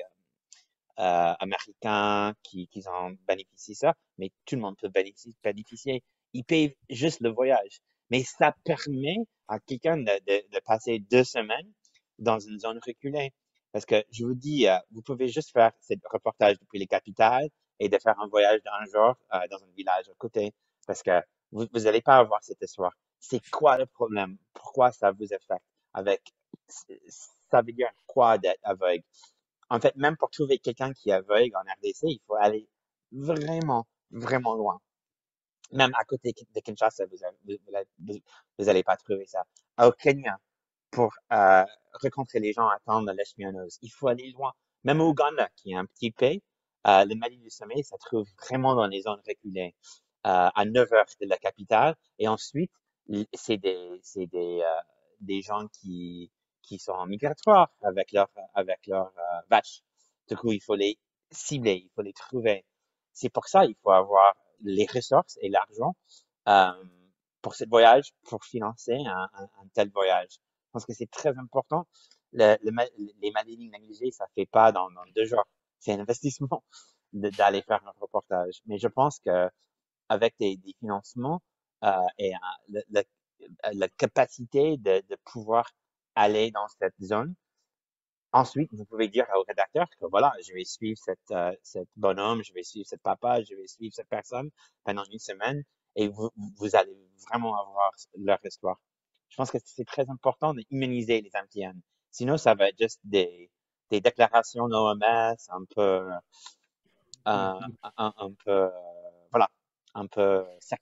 euh, américains qui, qui en bénéficient ça, mais tout le monde peut bénéficier. bénéficier. Ils payent juste le voyage. Mais ça permet à quelqu'un de, de, de passer deux semaines dans une zone reculée. Parce que je vous dis, euh, vous pouvez juste faire ce reportage depuis les capitales et de faire un voyage d'un jour euh, dans un village à côté. Parce que vous vous n'allez pas avoir cette histoire. C'est quoi le problème? Pourquoi ça vous affecte? Avec, ça veut dire quoi d'être aveugle? En fait, même pour trouver quelqu'un qui est aveugle en R D C, il faut aller vraiment, vraiment loin. Même à côté de Kinshasa, vous n'allez vous, vous allez pas trouver ça. Au Kenya, pour euh, rencontrer les gens attendre la leishmaniose, il faut aller loin. Même au Ouganda, qui est un petit pays, euh, le maladie du sommeil, ça se trouve vraiment dans les zones reculées, euh, à neuf heures de la capitale. Et ensuite, c'est des, c'est des, euh, des gens qui, qui sont migratoires avec leur, avec leurs euh, vaches. Du coup, il faut les cibler, il faut les trouver. C'est pour ça il faut avoir les ressources et l'argent euh, pour ce voyage, pour financer un, un, un tel voyage. Je pense que c'est très important. Le, le, les maladies négligées, ça fait pas dans, dans deux jours. C'est un investissement d'aller faire un reportage. Mais je pense que avec des, des financements euh, et euh, le, le, la capacité de, de pouvoir aller dans cette zone, ensuite, vous pouvez dire au rédacteur que voilà, je vais suivre cette, euh, cette bonhomme, je vais suivre cette papa, je vais suivre cette personne pendant une semaine et vous, vous allez vraiment avoir leur histoire. Je pense que c'est très important d'humaniser les M T N. Sinon, ça va être juste des, des déclarations d'O M S un peu, euh, un, un peu, euh, voilà, un peu sec.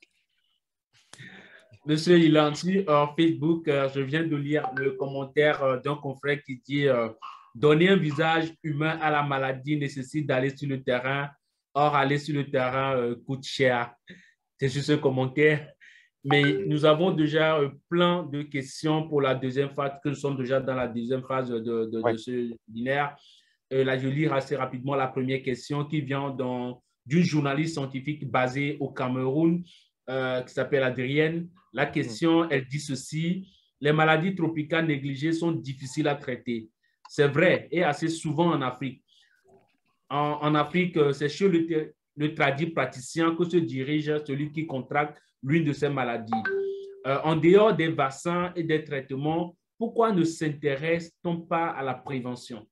Monsieur Ilanti, en Facebook, euh, je viens de lire le commentaire euh, d'un confrère qui dit euh, donner un visage humain à la maladie nécessite d'aller sur le terrain. Or, aller sur le terrain euh, coûte cher. C'est juste un commentaire. Mais nous avons déjà euh, plein de questions pour la deuxième phase, que nous sommes déjà dans la deuxième phase de, de, Ouais. de ce webinaire. Euh, là, je lis assez rapidement la première question qui vient d'une journaliste scientifique basée au Cameroun euh, qui s'appelle Adrienne. La question, elle dit ceci: les maladies tropicales négligées sont difficiles à traiter. C'est vrai et assez souvent en Afrique. En, en Afrique, c'est chez le, le tradit praticien que se dirige celui qui contracte l'une de ces maladies. Euh, en dehors des vaccins et des traitements, pourquoi ne s'intéresse-t-on pas à la prévention?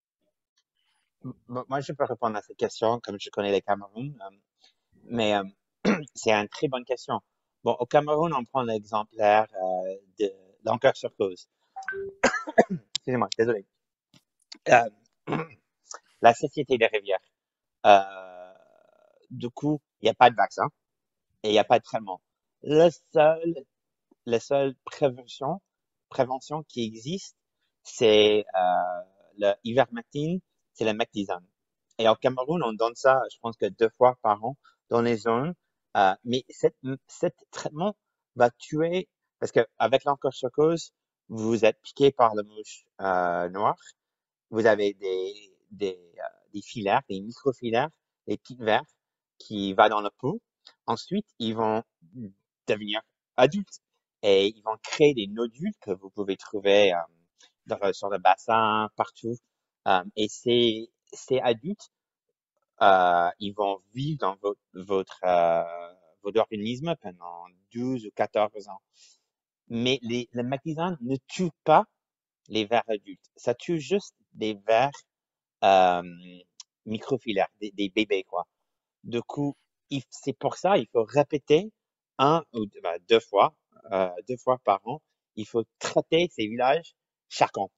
Moi, je peux répondre à cette question comme je connais les Cameroun, euh, mais euh, c'est une très bonne question. Bon, au Cameroun, on prend l'exemplaire euh, de l'enquête sur cause. Excusez-moi, désolé. Euh, la Société des rivières. Euh, du coup, il n'y a pas de vaccin et il n'y a pas de traitement. Le seul, la seule prévention, prévention qui existe, c'est euh, le ivermectine, c'est le mectisane. Et au Cameroun, on donne ça, je pense que deux fois par an dans les zones. Euh, mais cette, cet traitement va tuer, parce que avec l'encochocose, vous êtes piqué par la mouche euh, noire. Vous avez des, des, euh, des filaires, des microfilaires, des petites vers qui vont dans la peau. Ensuite, ils vont devenir adultes et ils vont créer des nodules que vous pouvez trouver euh, dans, sur le bassin, partout. Euh, et ces, ces adultes, euh, ils vont vivre dans votre, votre, euh, votre organisme pendant douze ou quatorze ans. Mais les, le maquisane ne tue pas les vers adultes. Ça tue juste des vers euh, microfilaires, des, des bébés, quoi. Du coup, il- c'est pour ça, il faut répéter un ou deux, ben, deux fois, euh, deux fois par an. Il faut traiter ces villages chaque an.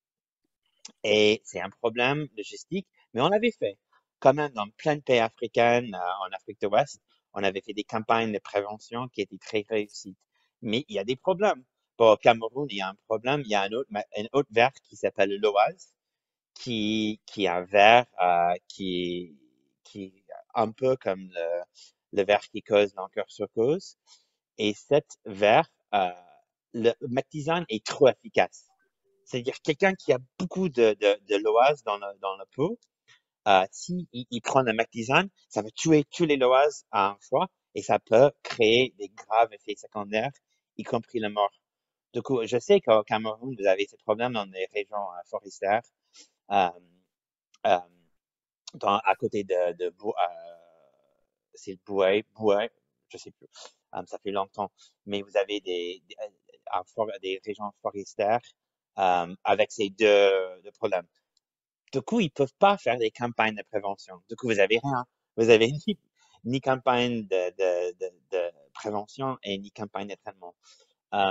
Et c'est un problème logistique, mais on l'avait fait. Quand même, dans plein de pays africains, euh, en Afrique de l'Ouest, on avait fait des campagnes de prévention qui étaient très réussies. Mais il y a des problèmes. Bon, au Cameroun, il y a un problème. Il y a un autre, ma- un autre ver qui s'appelle le loaz, qui, qui est un ver euh, qui, qui est un peu comme le, le ver qui cause l'onchocercose. Et cet ver, euh, le Mactisane est trop efficace. C'est-à-dire quelqu'un qui a beaucoup de, de, de loaz dans le, dans la peau, euh, si il, il prend la Mactisane, ça va tuer tous les loaz à une fois et ça peut créer des graves effets secondaires, y compris la mort. Du coup, je sais qu'au Cameroun, vous avez ces problèmes dans les régions euh, forestières, euh, euh, dans, à côté de, de Bou- euh, c'est le Boué, Boué, je sais plus, euh, ça fait longtemps, mais vous avez des, des, euh, for- des régions forestières euh, avec ces deux, deux problèmes. Du coup, ils peuvent pas faire des campagnes de prévention. Du coup, vous avez rien. Vous avez ni, ni campagne de, de, de, de prévention et ni campagne de traitement. Euh,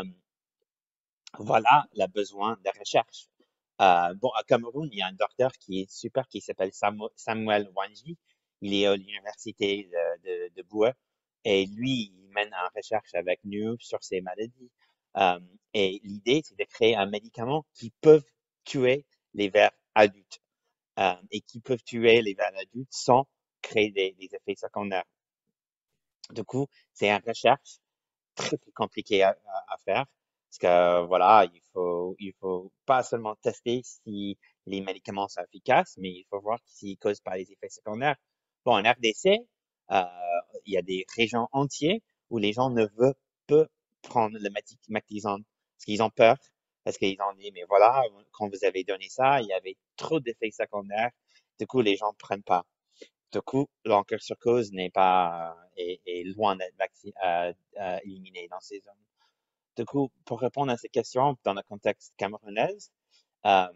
voilà le besoin de recherche. Euh, bon, à Cameroun, il y a un docteur qui est super, qui s'appelle Samu- Samuel Wanji. Il est à l'université de, de, de Boueux et lui, il mène une recherche avec nous sur ces maladies. Euh, et l'idée, c'est de créer un médicament qui peut tuer les vers adultes euh, et qui peuvent tuer les vers adultes sans créer des, des effets secondaires. Du coup, c'est une recherche très, très compliquée à, à- à faire parce que voilà, il faut, il faut pas seulement tester si les médicaments sont efficaces, mais il faut voir s'ils causent pas des effets secondaires. Bon, en R D C, euh, il y a des régions entières où les gens ne veulent pas prendre le mati- Mactisane parce qu'ils ont peur, parce qu'ils ont dit, mais voilà, quand vous avez donné ça, il y avait trop d'effets secondaires. Du coup, les gens ne prennent pas. Du coup, l'onchocercose n'est pas, est, est loin d'être vacci- euh, euh, éliminé dans ces zones. Du coup, pour répondre à ces questions dans le contexte camerounais, euh,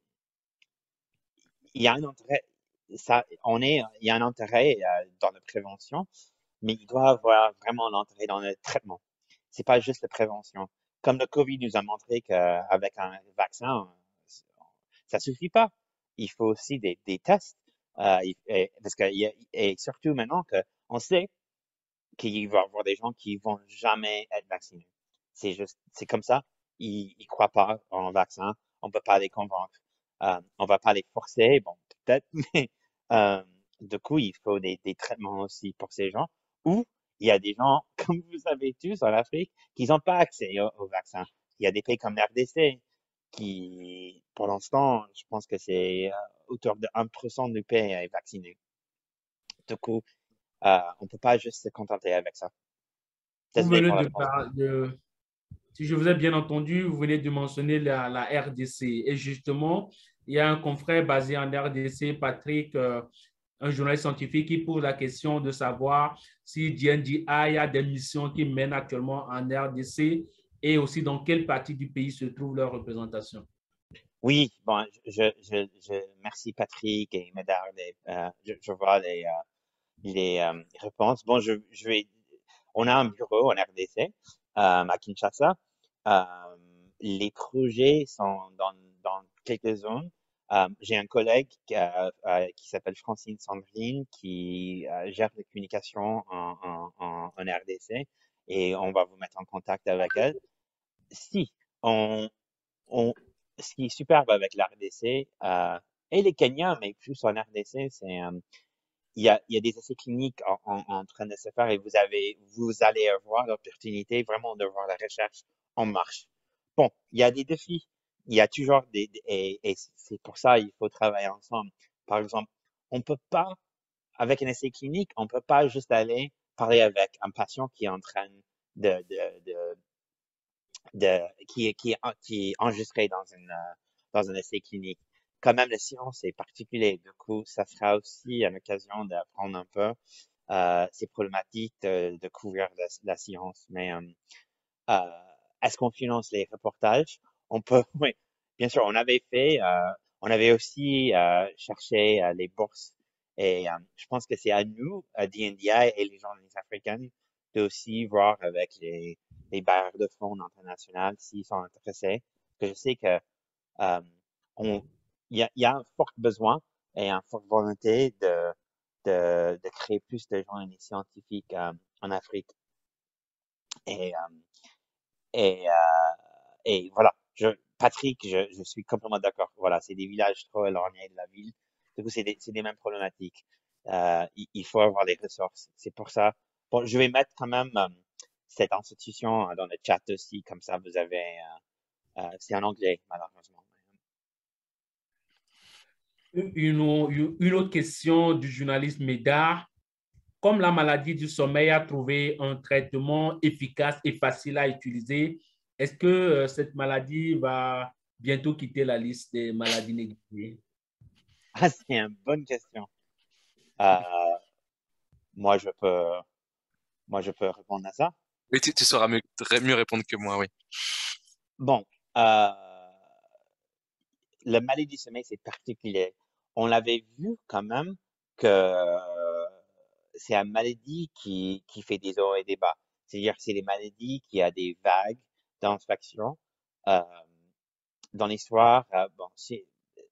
il y a un intérêt, ça, on est, il y a un intérêt euh, dans la prévention, mais il doit avoir vraiment l'intérêt dans le traitement. C'est pas juste la prévention. Comme le Covid nous a montré qu'avec un vaccin, ça suffit pas. Il faut aussi des, des tests, euh, il- et- parce que, il y a- et surtout maintenant qu'on sait qu'il va y avoir des gens qui vont jamais être vaccinés. C'est juste, c'est comme ça. Ils, ils croient pas en vaccin. On peut pas les convaincre. Euh, on va pas les forcer. Bon, peut-être, mais euh, du coup, il faut des, des traitements aussi pour ces gens. Ou il y a des gens, comme vous savez tous, en Afrique, qui n'ont pas accès au, au vaccin. Il y a des pays comme l'R D C qui, pour l'instant, je pense que c'est euh, autour de un pour cent du pays est vacciné. Du coup, euh, on peut pas juste se contenter avec ça. Vous Désolé venez pour la de, réponse. par- de Si je vous ai bien entendu, vous venez de mentionner la, la R D C. Et justement, il y a un confrère basé en R D C, Patrick, euh, un journaliste scientifique, qui pose la question de savoir si D N D I a des missions qui mènent actuellement en R D C et aussi dans quelle partie du pays se trouve leur représentation. Oui, bon, je, je, je merci Patrick et Médard. Les, euh, je, je vois les, euh, les euh, réponses. Bon, je, je vais, on a un bureau en R D C euh, à Kinshasa. Euh, les projets sont dans, dans quelques zones. Euh, j'ai un collègue qui, euh, euh, qui s'appelle Francine Sandrine qui euh, gère les communications en, en, en, en R D C et on va vous mettre en contact avec elle. Si on, on, ce qui est superbe avec l'R D C euh, et les Kenyans, mais plus en R D C, c'est euh, il y a, il y a des essais cliniques en, en, en train de se faire et vous avez, vous allez avoir l'opportunité vraiment de voir la recherche en marche. Bon, il y a des défis, il y a toujours des, des- et, et c'est pour ça il faut travailler ensemble. Par exemple, on peut pas, avec un essai clinique, on peut pas juste aller parler avec un patient qui est en train de, de, de de, qui, est- qui, est, en- qui est enregistré dans une, euh, dans un essai clinique. Quand même, la science est particulière. Du coup, ça sera aussi une occasion d'apprendre un peu euh, ces problématiques de, de couvrir la, la science. Mais euh, euh, est-ce qu'on finance les reportages? On peut, oui. bien sûr, on avait fait, euh, on avait aussi euh, cherché euh, les bourses. Et euh, je pense que c'est à nous, à D N D I et les journalistes africains, de aussi voir avec les, les bailleurs de fonds internationaux s'ils sont intéressés. Parce que je sais que euh, on, il y a, il y a un fort besoin et une forte volonté de, de, de créer plus de journalistes scientifiques euh, en Afrique. Et, euh, et, euh, et voilà, je, Patrick, je, je suis complètement d'accord. Voilà, c'est des villages trop éloignés de la ville. Du coup, c'est des, c'est des mêmes problématiques. Euh, il, il faut avoir les ressources. C'est pour ça. Bon, je vais mettre quand même euh, cette institution euh, dans le chat aussi, comme ça vous avez. Euh, euh, c'est en anglais, malheureusement. Une, une autre question du journaliste Médard. Comme la maladie du sommeil a trouvé un traitement efficace et facile à utiliser, est-ce que euh, cette maladie va bientôt quitter la liste des maladies négligées? Ah, c'est une bonne question. Euh, moi, je peux, moi, je peux répondre à ça. Oui, tu, tu sauras mieux, mieux répondre que moi, oui. Bon, euh, la maladie du sommeil, c'est particulier. On l'avait vu quand même que euh, c'est une maladie qui, qui fait des hauts et des bas. C'est-à-dire que c'est des maladies qui a des vagues d'infection. Euh, dans l'histoire, euh, bon, si,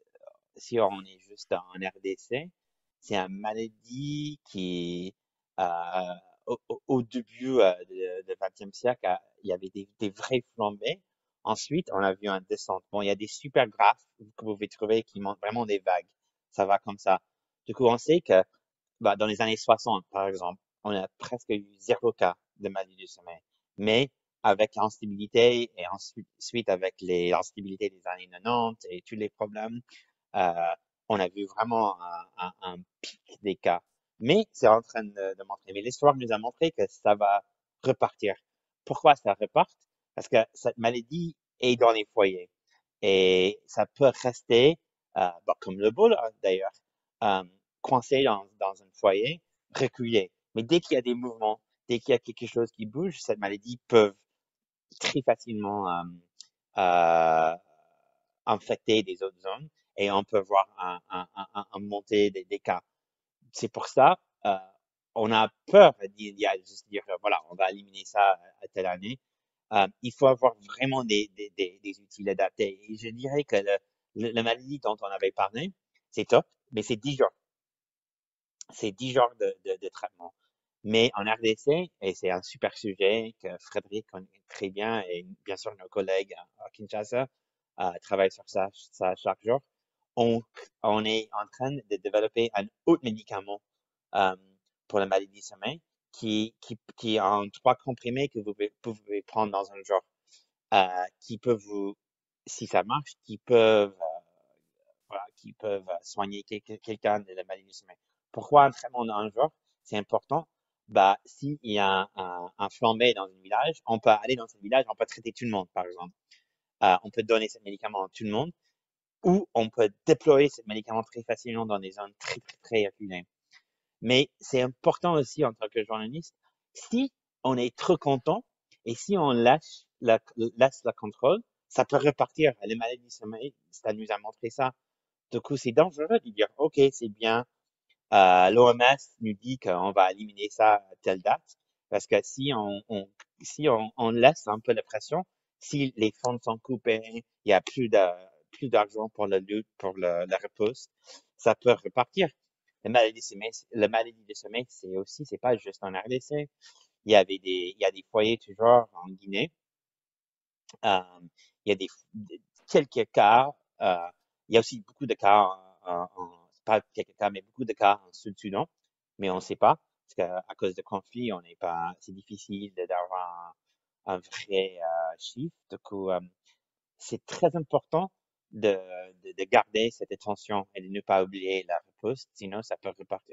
si on est juste en R D C, c'est une maladie qui, euh, au, au- au début euh, de- du vingtième siècle, euh, il y avait des, des vraies flambées. Ensuite, on a vu une descente. Bon, il y a des super graphes que vous pouvez trouver qui montrent vraiment des vagues. Ça va comme ça. Du coup, on sait que bah, dans les années soixante, par exemple, on a presque eu zéro cas de maladie du sommeil. Mais avec l'instabilité et ensuite suite avec les l'instabilité des années quatre-vingt-dix et tous les problèmes, euh, on a vu vraiment un, un, un pic des cas. Mais c'est en train de, de montrer. Mais l'histoire nous a montré que ça va repartir. Pourquoi ça repart? Parce que cette maladie est dans les foyers et ça peut rester, euh, bah, comme le bol d'ailleurs, euh, coincé dans, dans un foyer, reculé. Mais dès qu'il y a des mouvements, dès qu'il y a quelque chose qui bouge, cette maladie peut très facilement euh, euh, infecter des autres zones et on peut voir un, un, un, un un montée des, des cas. C'est pour ça, euh, on a peur d'y d'y aller, juste dire, euh, voilà, on va éliminer ça à telle année. Euh, il faut avoir vraiment des, des, des, des outils adaptés. Et je dirais que le, le- la maladie dont on avait parlé, c'est top, mais c'est dix jours. C'est dix jours de, de, de traitement. Mais en R D C, et c'est un super sujet que Frédéric connaît très bien, et bien sûr nos collègues à à Kinshasa euh, travaillent sur ça, ça chaque jour, on, on est en train de développer un autre médicament euh, pour la maladie du sommeil qui, qui, qui est en trois comprimés que vous pouvez, vous pouvez prendre dans un jour, euh, qui peuvent vous, si ça marche, qui peuvent, euh, voilà, qui peuvent euh, soigner quel- quelqu'un de la maladie du sommeil. Pourquoi un traitement dans un jour? C'est important. Bah, s'il y a un, un, un flambé dans un village, on peut aller dans ce village, on peut traiter tout le monde, par exemple. Euh, on peut donner ce médicament à tout le monde, ou on peut déployer ce médicament très facilement dans des zones très, très, très reculées. Mais c'est important aussi en tant que journaliste, si on est trop content et si on lâche la, laisse la contrôle, ça peut repartir. Les maladies du sommeil, ça nous a montré ça. Du coup, c'est dangereux de dire, OK, c'est bien, euh, l'O M S nous dit qu'on va éliminer ça à telle date, parce que si on, on si on, on laisse un peu la pression, si les fonds sont coupés, il y a plus de plus d'argent pour la lutte, pour le, la repousse, ça peut repartir. La maladie du sommeil, la maladie du sommeil, c'est aussi, c'est pas juste en R D C. Il y avait des, il y a des foyers toujours en Guinée. Euh, il y a des, des- quelques cas. Euh, il y a aussi beaucoup de cas en, en, en- pas quelques cas, mais beaucoup de cas en Sud-Soudan, mais on ne sait pas parce qu'à à cause de conflits, on n'est pas, c'est difficile de- d'avoir un, un vrai euh, chiffre. Du coup, euh, c'est très important de, de, de garder cette attention et de ne pas oublier la riposte, sinon ça peut repartir.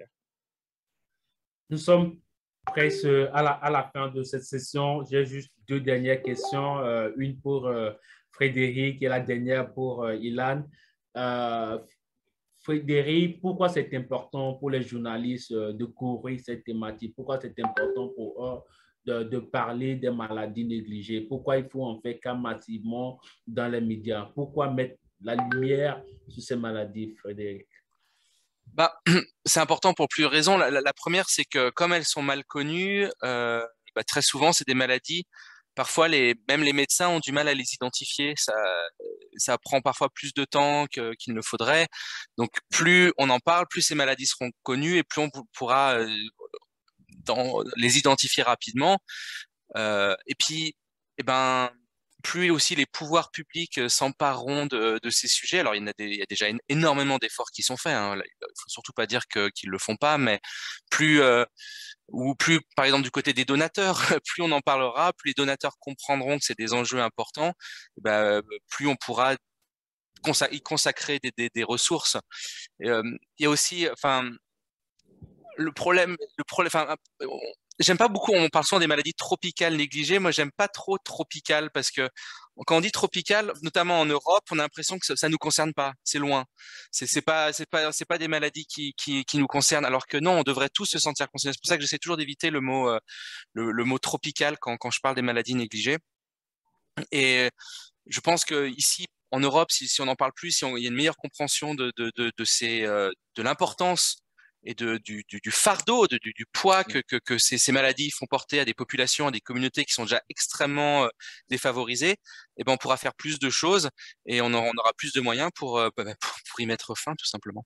Nous sommes presque à la, à la fin de cette session. J'ai juste deux dernières questions, euh, une pour euh, Frédéric et la dernière pour euh, Ilan. Euh, Frédéric, pourquoi c'est important pour les journalistes euh, de couvrir cette thématique? Pourquoi c'est important pour eux de, de parler des maladies négligées? Pourquoi il faut en faire cas massivement dans les médias? Pourquoi mettre la lumière sur ces maladies, Frédéric? Bah, c'est important pour plusieurs raisons. La, la- la première, c'est que comme elles sont mal connues, euh, bah, très souvent, c'est des maladies. Parfois, les, même les médecins ont du mal à les identifier. Ça, ça prend parfois plus de temps que- qu'il ne faudrait. Donc, plus on en parle, plus ces maladies seront connues et plus on pour- pourra euh, dans- les identifier rapidement. Euh, et puis, eh ben, plus aussi les pouvoirs publics euh, s'empareront de, de ces sujets. Alors, il y en a, des- il y a déjà éno- énormément d'efforts qui sont faits, hein. Là, il faut surtout pas dire que, qu'ils le font pas, mais plus, euh, ou plus, par exemple, du côté des donateurs, plus on en parlera, plus les donateurs comprendront que c'est des enjeux importants, eh ben, plus on pourra consa- y consacrer des, des, des ressources. Et, euh, il y a aussi, enfin, le problème, le problème, enfin, on- j'aime pas beaucoup, on parle souvent des maladies tropicales négligées. Moi, j'aime pas trop tropical parce que quand on dit tropical, notamment en Europe, on a l'impression que ça, ça nous concerne pas. C'est loin. C'est, c'est pas, c'est pas, c'est pas des maladies qui, qui, qui nous concernent. Alors que non, on devrait tous se sentir concernés. C'est pour ça que j'essaie toujours d'éviter le mot, euh, le, le mot tropical quand, quand je parle des maladies négligées. Et je pense que ici, en Europe, si, si on en parle plus, si on- il y a une meilleure compréhension de, de, de, de ces, euh, de l'importance et de, du, du, du fardeau, de- du, du poids que, que, que ces, ces maladies font porter à des populations, à des communautés qui sont déjà extrêmement euh, défavorisées, eh ben, on pourra faire plus de choses et on aura, on aura plus de moyens pour, euh, bah, bah, pour, pour y mettre fin, tout simplement.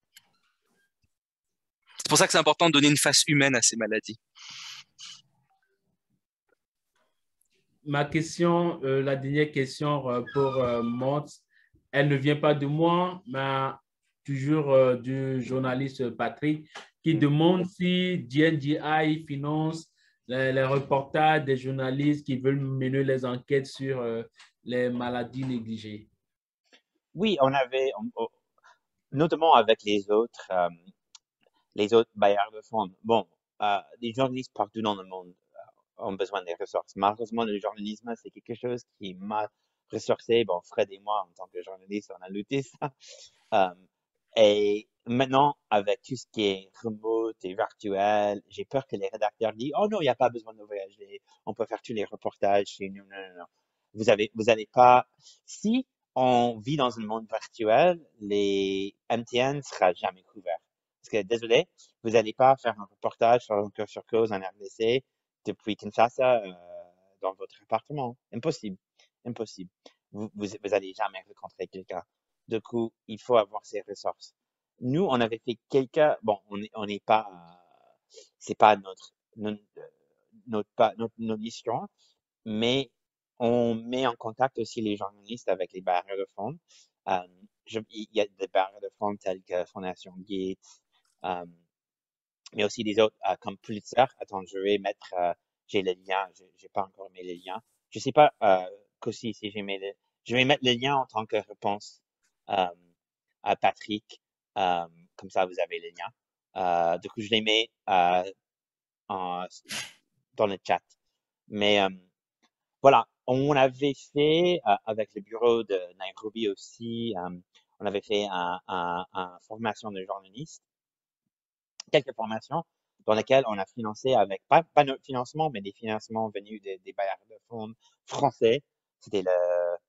C'est pour ça que c'est important de donner une face humaine à ces maladies. Ma question, euh, la dernière question euh, pour euh, Mont, elle ne vient pas de moi, mais toujours euh, du journaliste Patrick, qui Mm. demande si D N D I finance les, les reportages des journalistes qui veulent mener les enquêtes sur euh, les maladies négligées. Oui, on avait, on- on- notamment avec les autres, euh, les autres bailleurs de fonds. Bon, euh, les journalistes partout dans le monde ont besoin des ressources. Malheureusement, le journalisme, c'est quelque chose qui est mal ressourcé. Bon, Fred et moi, en tant que journalistes, on a lutté ça. Euh, et maintenant, avec tout ce qui est remote et virtuel, j'ai peur que les rédacteurs disent, oh non, il n'y a pas besoin de voyager. On peut faire tous les reportages chez nous. Non, non, non. Vous avez, vous allez pas, si on vit dans un monde virtuel, les M T N sera jamais couvert. Parce que, désolé, vous n'allez pas faire un reportage sur un cause sur cause en R D C depuis Kinshasa euh, dans votre appartement. Impossible. Impossible. Vous, vous, vous allez jamais rencontrer quelqu'un. Du coup, il faut avoir ces ressources. Nous, on avait fait quelques, bon, on n'est on n'est pas, euh, c'est pas notre, notre, notre, pas, notre, notre mission, mais on met en contact aussi les journalistes avec les barrières de fonds. Euh, je- il y a des barrières de fonds telles que Fondation Gates, euh, mais aussi des autres euh, comme Pulitzer. Attends, je vais mettre, euh, j'ai le lien, je- j'ai pas encore mis le lien. Je sais pas euh, qu'aussi si j'ai mis le, je vais mettre le lien en tant que réponse euh, à Patrick, euh, comme ça vous avez le lien. Euh, du coup, je les mets euh, en, dans le chat. Mais euh, voilà, on avait fait euh, avec le bureau de Nairobi aussi, euh, on avait fait un, un, un formation de journalistes, quelques formations dans lesquelles on a financé avec, pas, pas notre financement, mais des financements venus des, des bailleurs de fonds français. C'était le,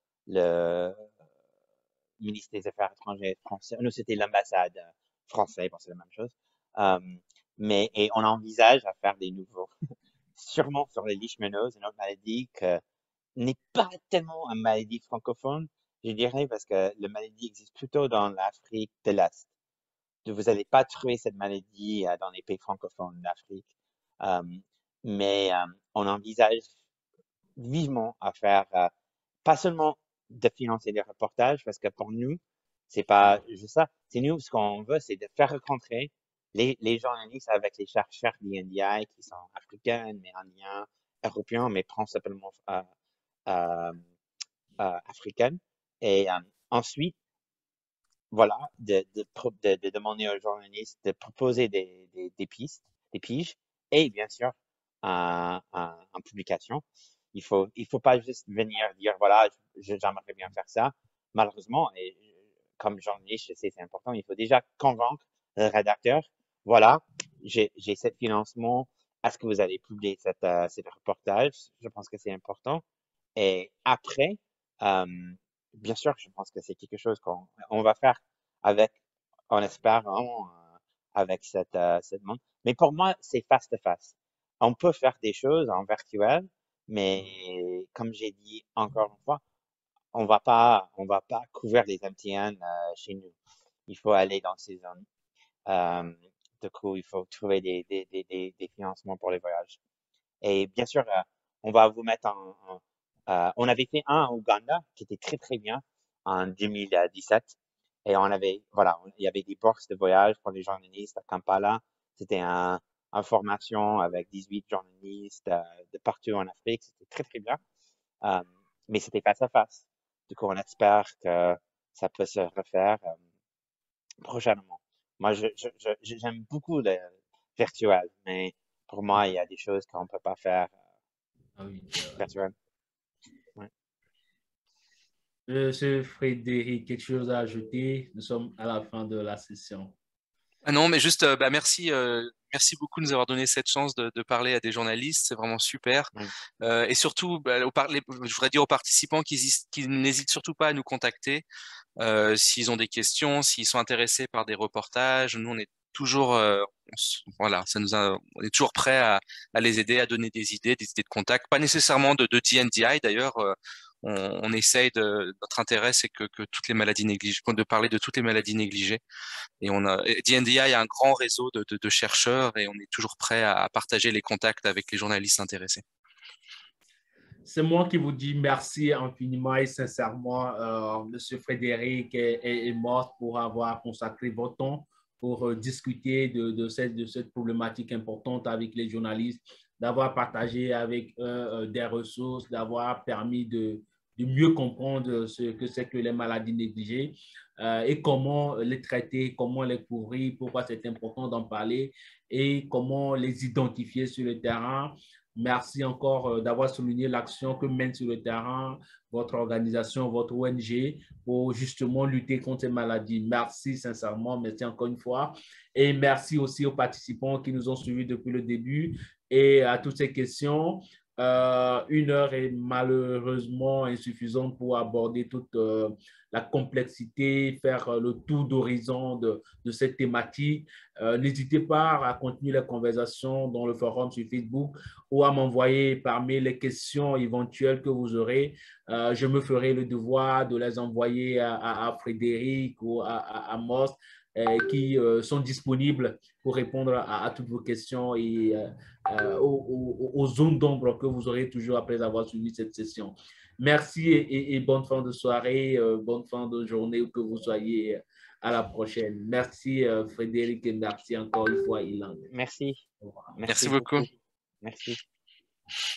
le ministre des Affaires étrangères français. Nous, c'était l'ambassade française, bon, c'est la même chose. Euh, mais, et on envisage à faire des nouveaux, sûrement sur les leishmaniose, une autre maladie que n'est pas tellement une maladie francophone, je dirais, parce que la maladie existe plutôt dans l'Afrique de l'Est. Vous n'allez pas trouver cette maladie euh, dans les pays francophones d'Afrique. Euh, mais euh, on envisage vivement à faire, euh, pas seulement de financer des reportages, parce que pour nous, c'est pas juste ça. C'est nous, ce qu'on veut, c'est de faire rencontrer les, les journalistes avec les chercheurs D N D I qui sont africains, mais indiens, européens, mais principalement euh, euh, euh, africaines. Et euh, ensuite, voilà, de, de, pro- de, de demander aux journalistes de proposer des, des, des pistes, des piges, et bien sûr, en, en, en publication. Il faut, il faut pas juste venir dire, voilà, je- j'aimerais bien faire ça. Malheureusement, et comme journaliste, je sais, c'est important, il faut déjà convaincre le rédacteur, voilà, j'ai, j'ai ce financement, est-ce que vous allez publier cette, euh, ce reportage? Je pense que c'est important. Et après, euh, bien sûr, je pense que c'est quelque chose qu'on on va faire avec, on espère, vraiment, euh, avec cette, euh, cette monde. Mais pour moi, c'est face to face. On peut faire des choses en virtuel, mais comme j'ai dit encore une fois, on va pas, on va pas couvrir les M T N euh, chez nous. Il faut aller dans ces zones. Euh, du coup, il faut trouver des, des, des, des, des financements pour les voyages. Et bien sûr, euh, on va vous mettre en, en- euh, on avait fait un en Ouganda qui était très très bien en deux mille dix-sept. Et on avait, voilà, on- il y avait des bourses de voyage pour les journalistes à Kampala. C'était un, une formation avec dix-huit journalistes euh, de partout en Afrique. C'était très très bien. Euh, mais c'était face à face. Du coup, on espère que ça peut se refaire euh, prochainement. Moi, je, je, je- j'aime beaucoup le virtuel, mais pour moi, il y a des choses qu'on peut pas faire Ah oui, c'est vrai. virtuel. Ouais. Monsieur Frédéric, quelque chose à ajouter? Nous sommes à la fin de la session. Ah non, mais juste, euh, bah, merci, euh, merci beaucoup de nous avoir donné cette chance de, de parler à des journalistes. C'est vraiment super. Ouais. Euh, et surtout, bah, au par- les- je voudrais dire aux participants qu'ils his- qu'ils n'hésitent surtout pas à nous contacter euh, s'ils ont des questions, s'ils sont intéressés par des reportages. Nous, on est toujours, euh, on s- voilà, ça nous a- on est toujours prêt à, à les aider, à donner des idées, des idées de contact. Pas nécessairement de, de T N D I d'ailleurs. euh, on, on essaye de, notre intérêt, c'est que, que toutes les maladies négligées, de parler de toutes les maladies négligées. Et on a, D N D I a un grand réseau de, de, de chercheurs et on est toujours prêt à, à partager les contacts avec les journalistes intéressés. C'est moi qui vous dis merci infiniment et sincèrement, euh, Monsieur Frédéric et, et, et Morte, pour avoir consacré votre temps pour euh, discuter de, de, cette, de cette problématique importante avec les journalistes, d'avoir partagé avec eux euh, des ressources, d'avoir permis de, de mieux comprendre ce que c'est que les maladies négligées euh, et comment les traiter, comment les couvrir, pourquoi c'est important d'en parler et comment les identifier sur le terrain. Merci encore euh, d'avoir souligné l'action que mène sur le terrain votre organisation, votre O N G pour justement lutter contre ces maladies. Merci sincèrement, merci encore une fois. Et merci aussi aux participants qui nous ont suivis depuis le début et à toutes ces questions. Euh, une heure est malheureusement insuffisante pour aborder toute euh, la complexité, faire euh, le tour d'horizon de, de cette thématique. Euh, n'hésitez pas à continuer la conversation dans le forum sur Facebook ou à m'envoyer parmi les questions éventuelles que vous aurez. Euh, je me ferai le devoir de les envoyer à, à, à Frédéric ou à, à, à Moss euh, qui euh, sont disponibles pour répondre à, à toutes vos questions et euh, euh, aux, aux, aux zones d'ombre que vous aurez toujours après avoir suivi cette session. Merci et, et, et bonne fin de soirée, euh, bonne fin de journée où que vous soyez. À la prochaine. Merci euh, Frédéric et merci encore une fois Ilan. Merci. Au revoir. Merci Merci beaucoup. beaucoup. Merci.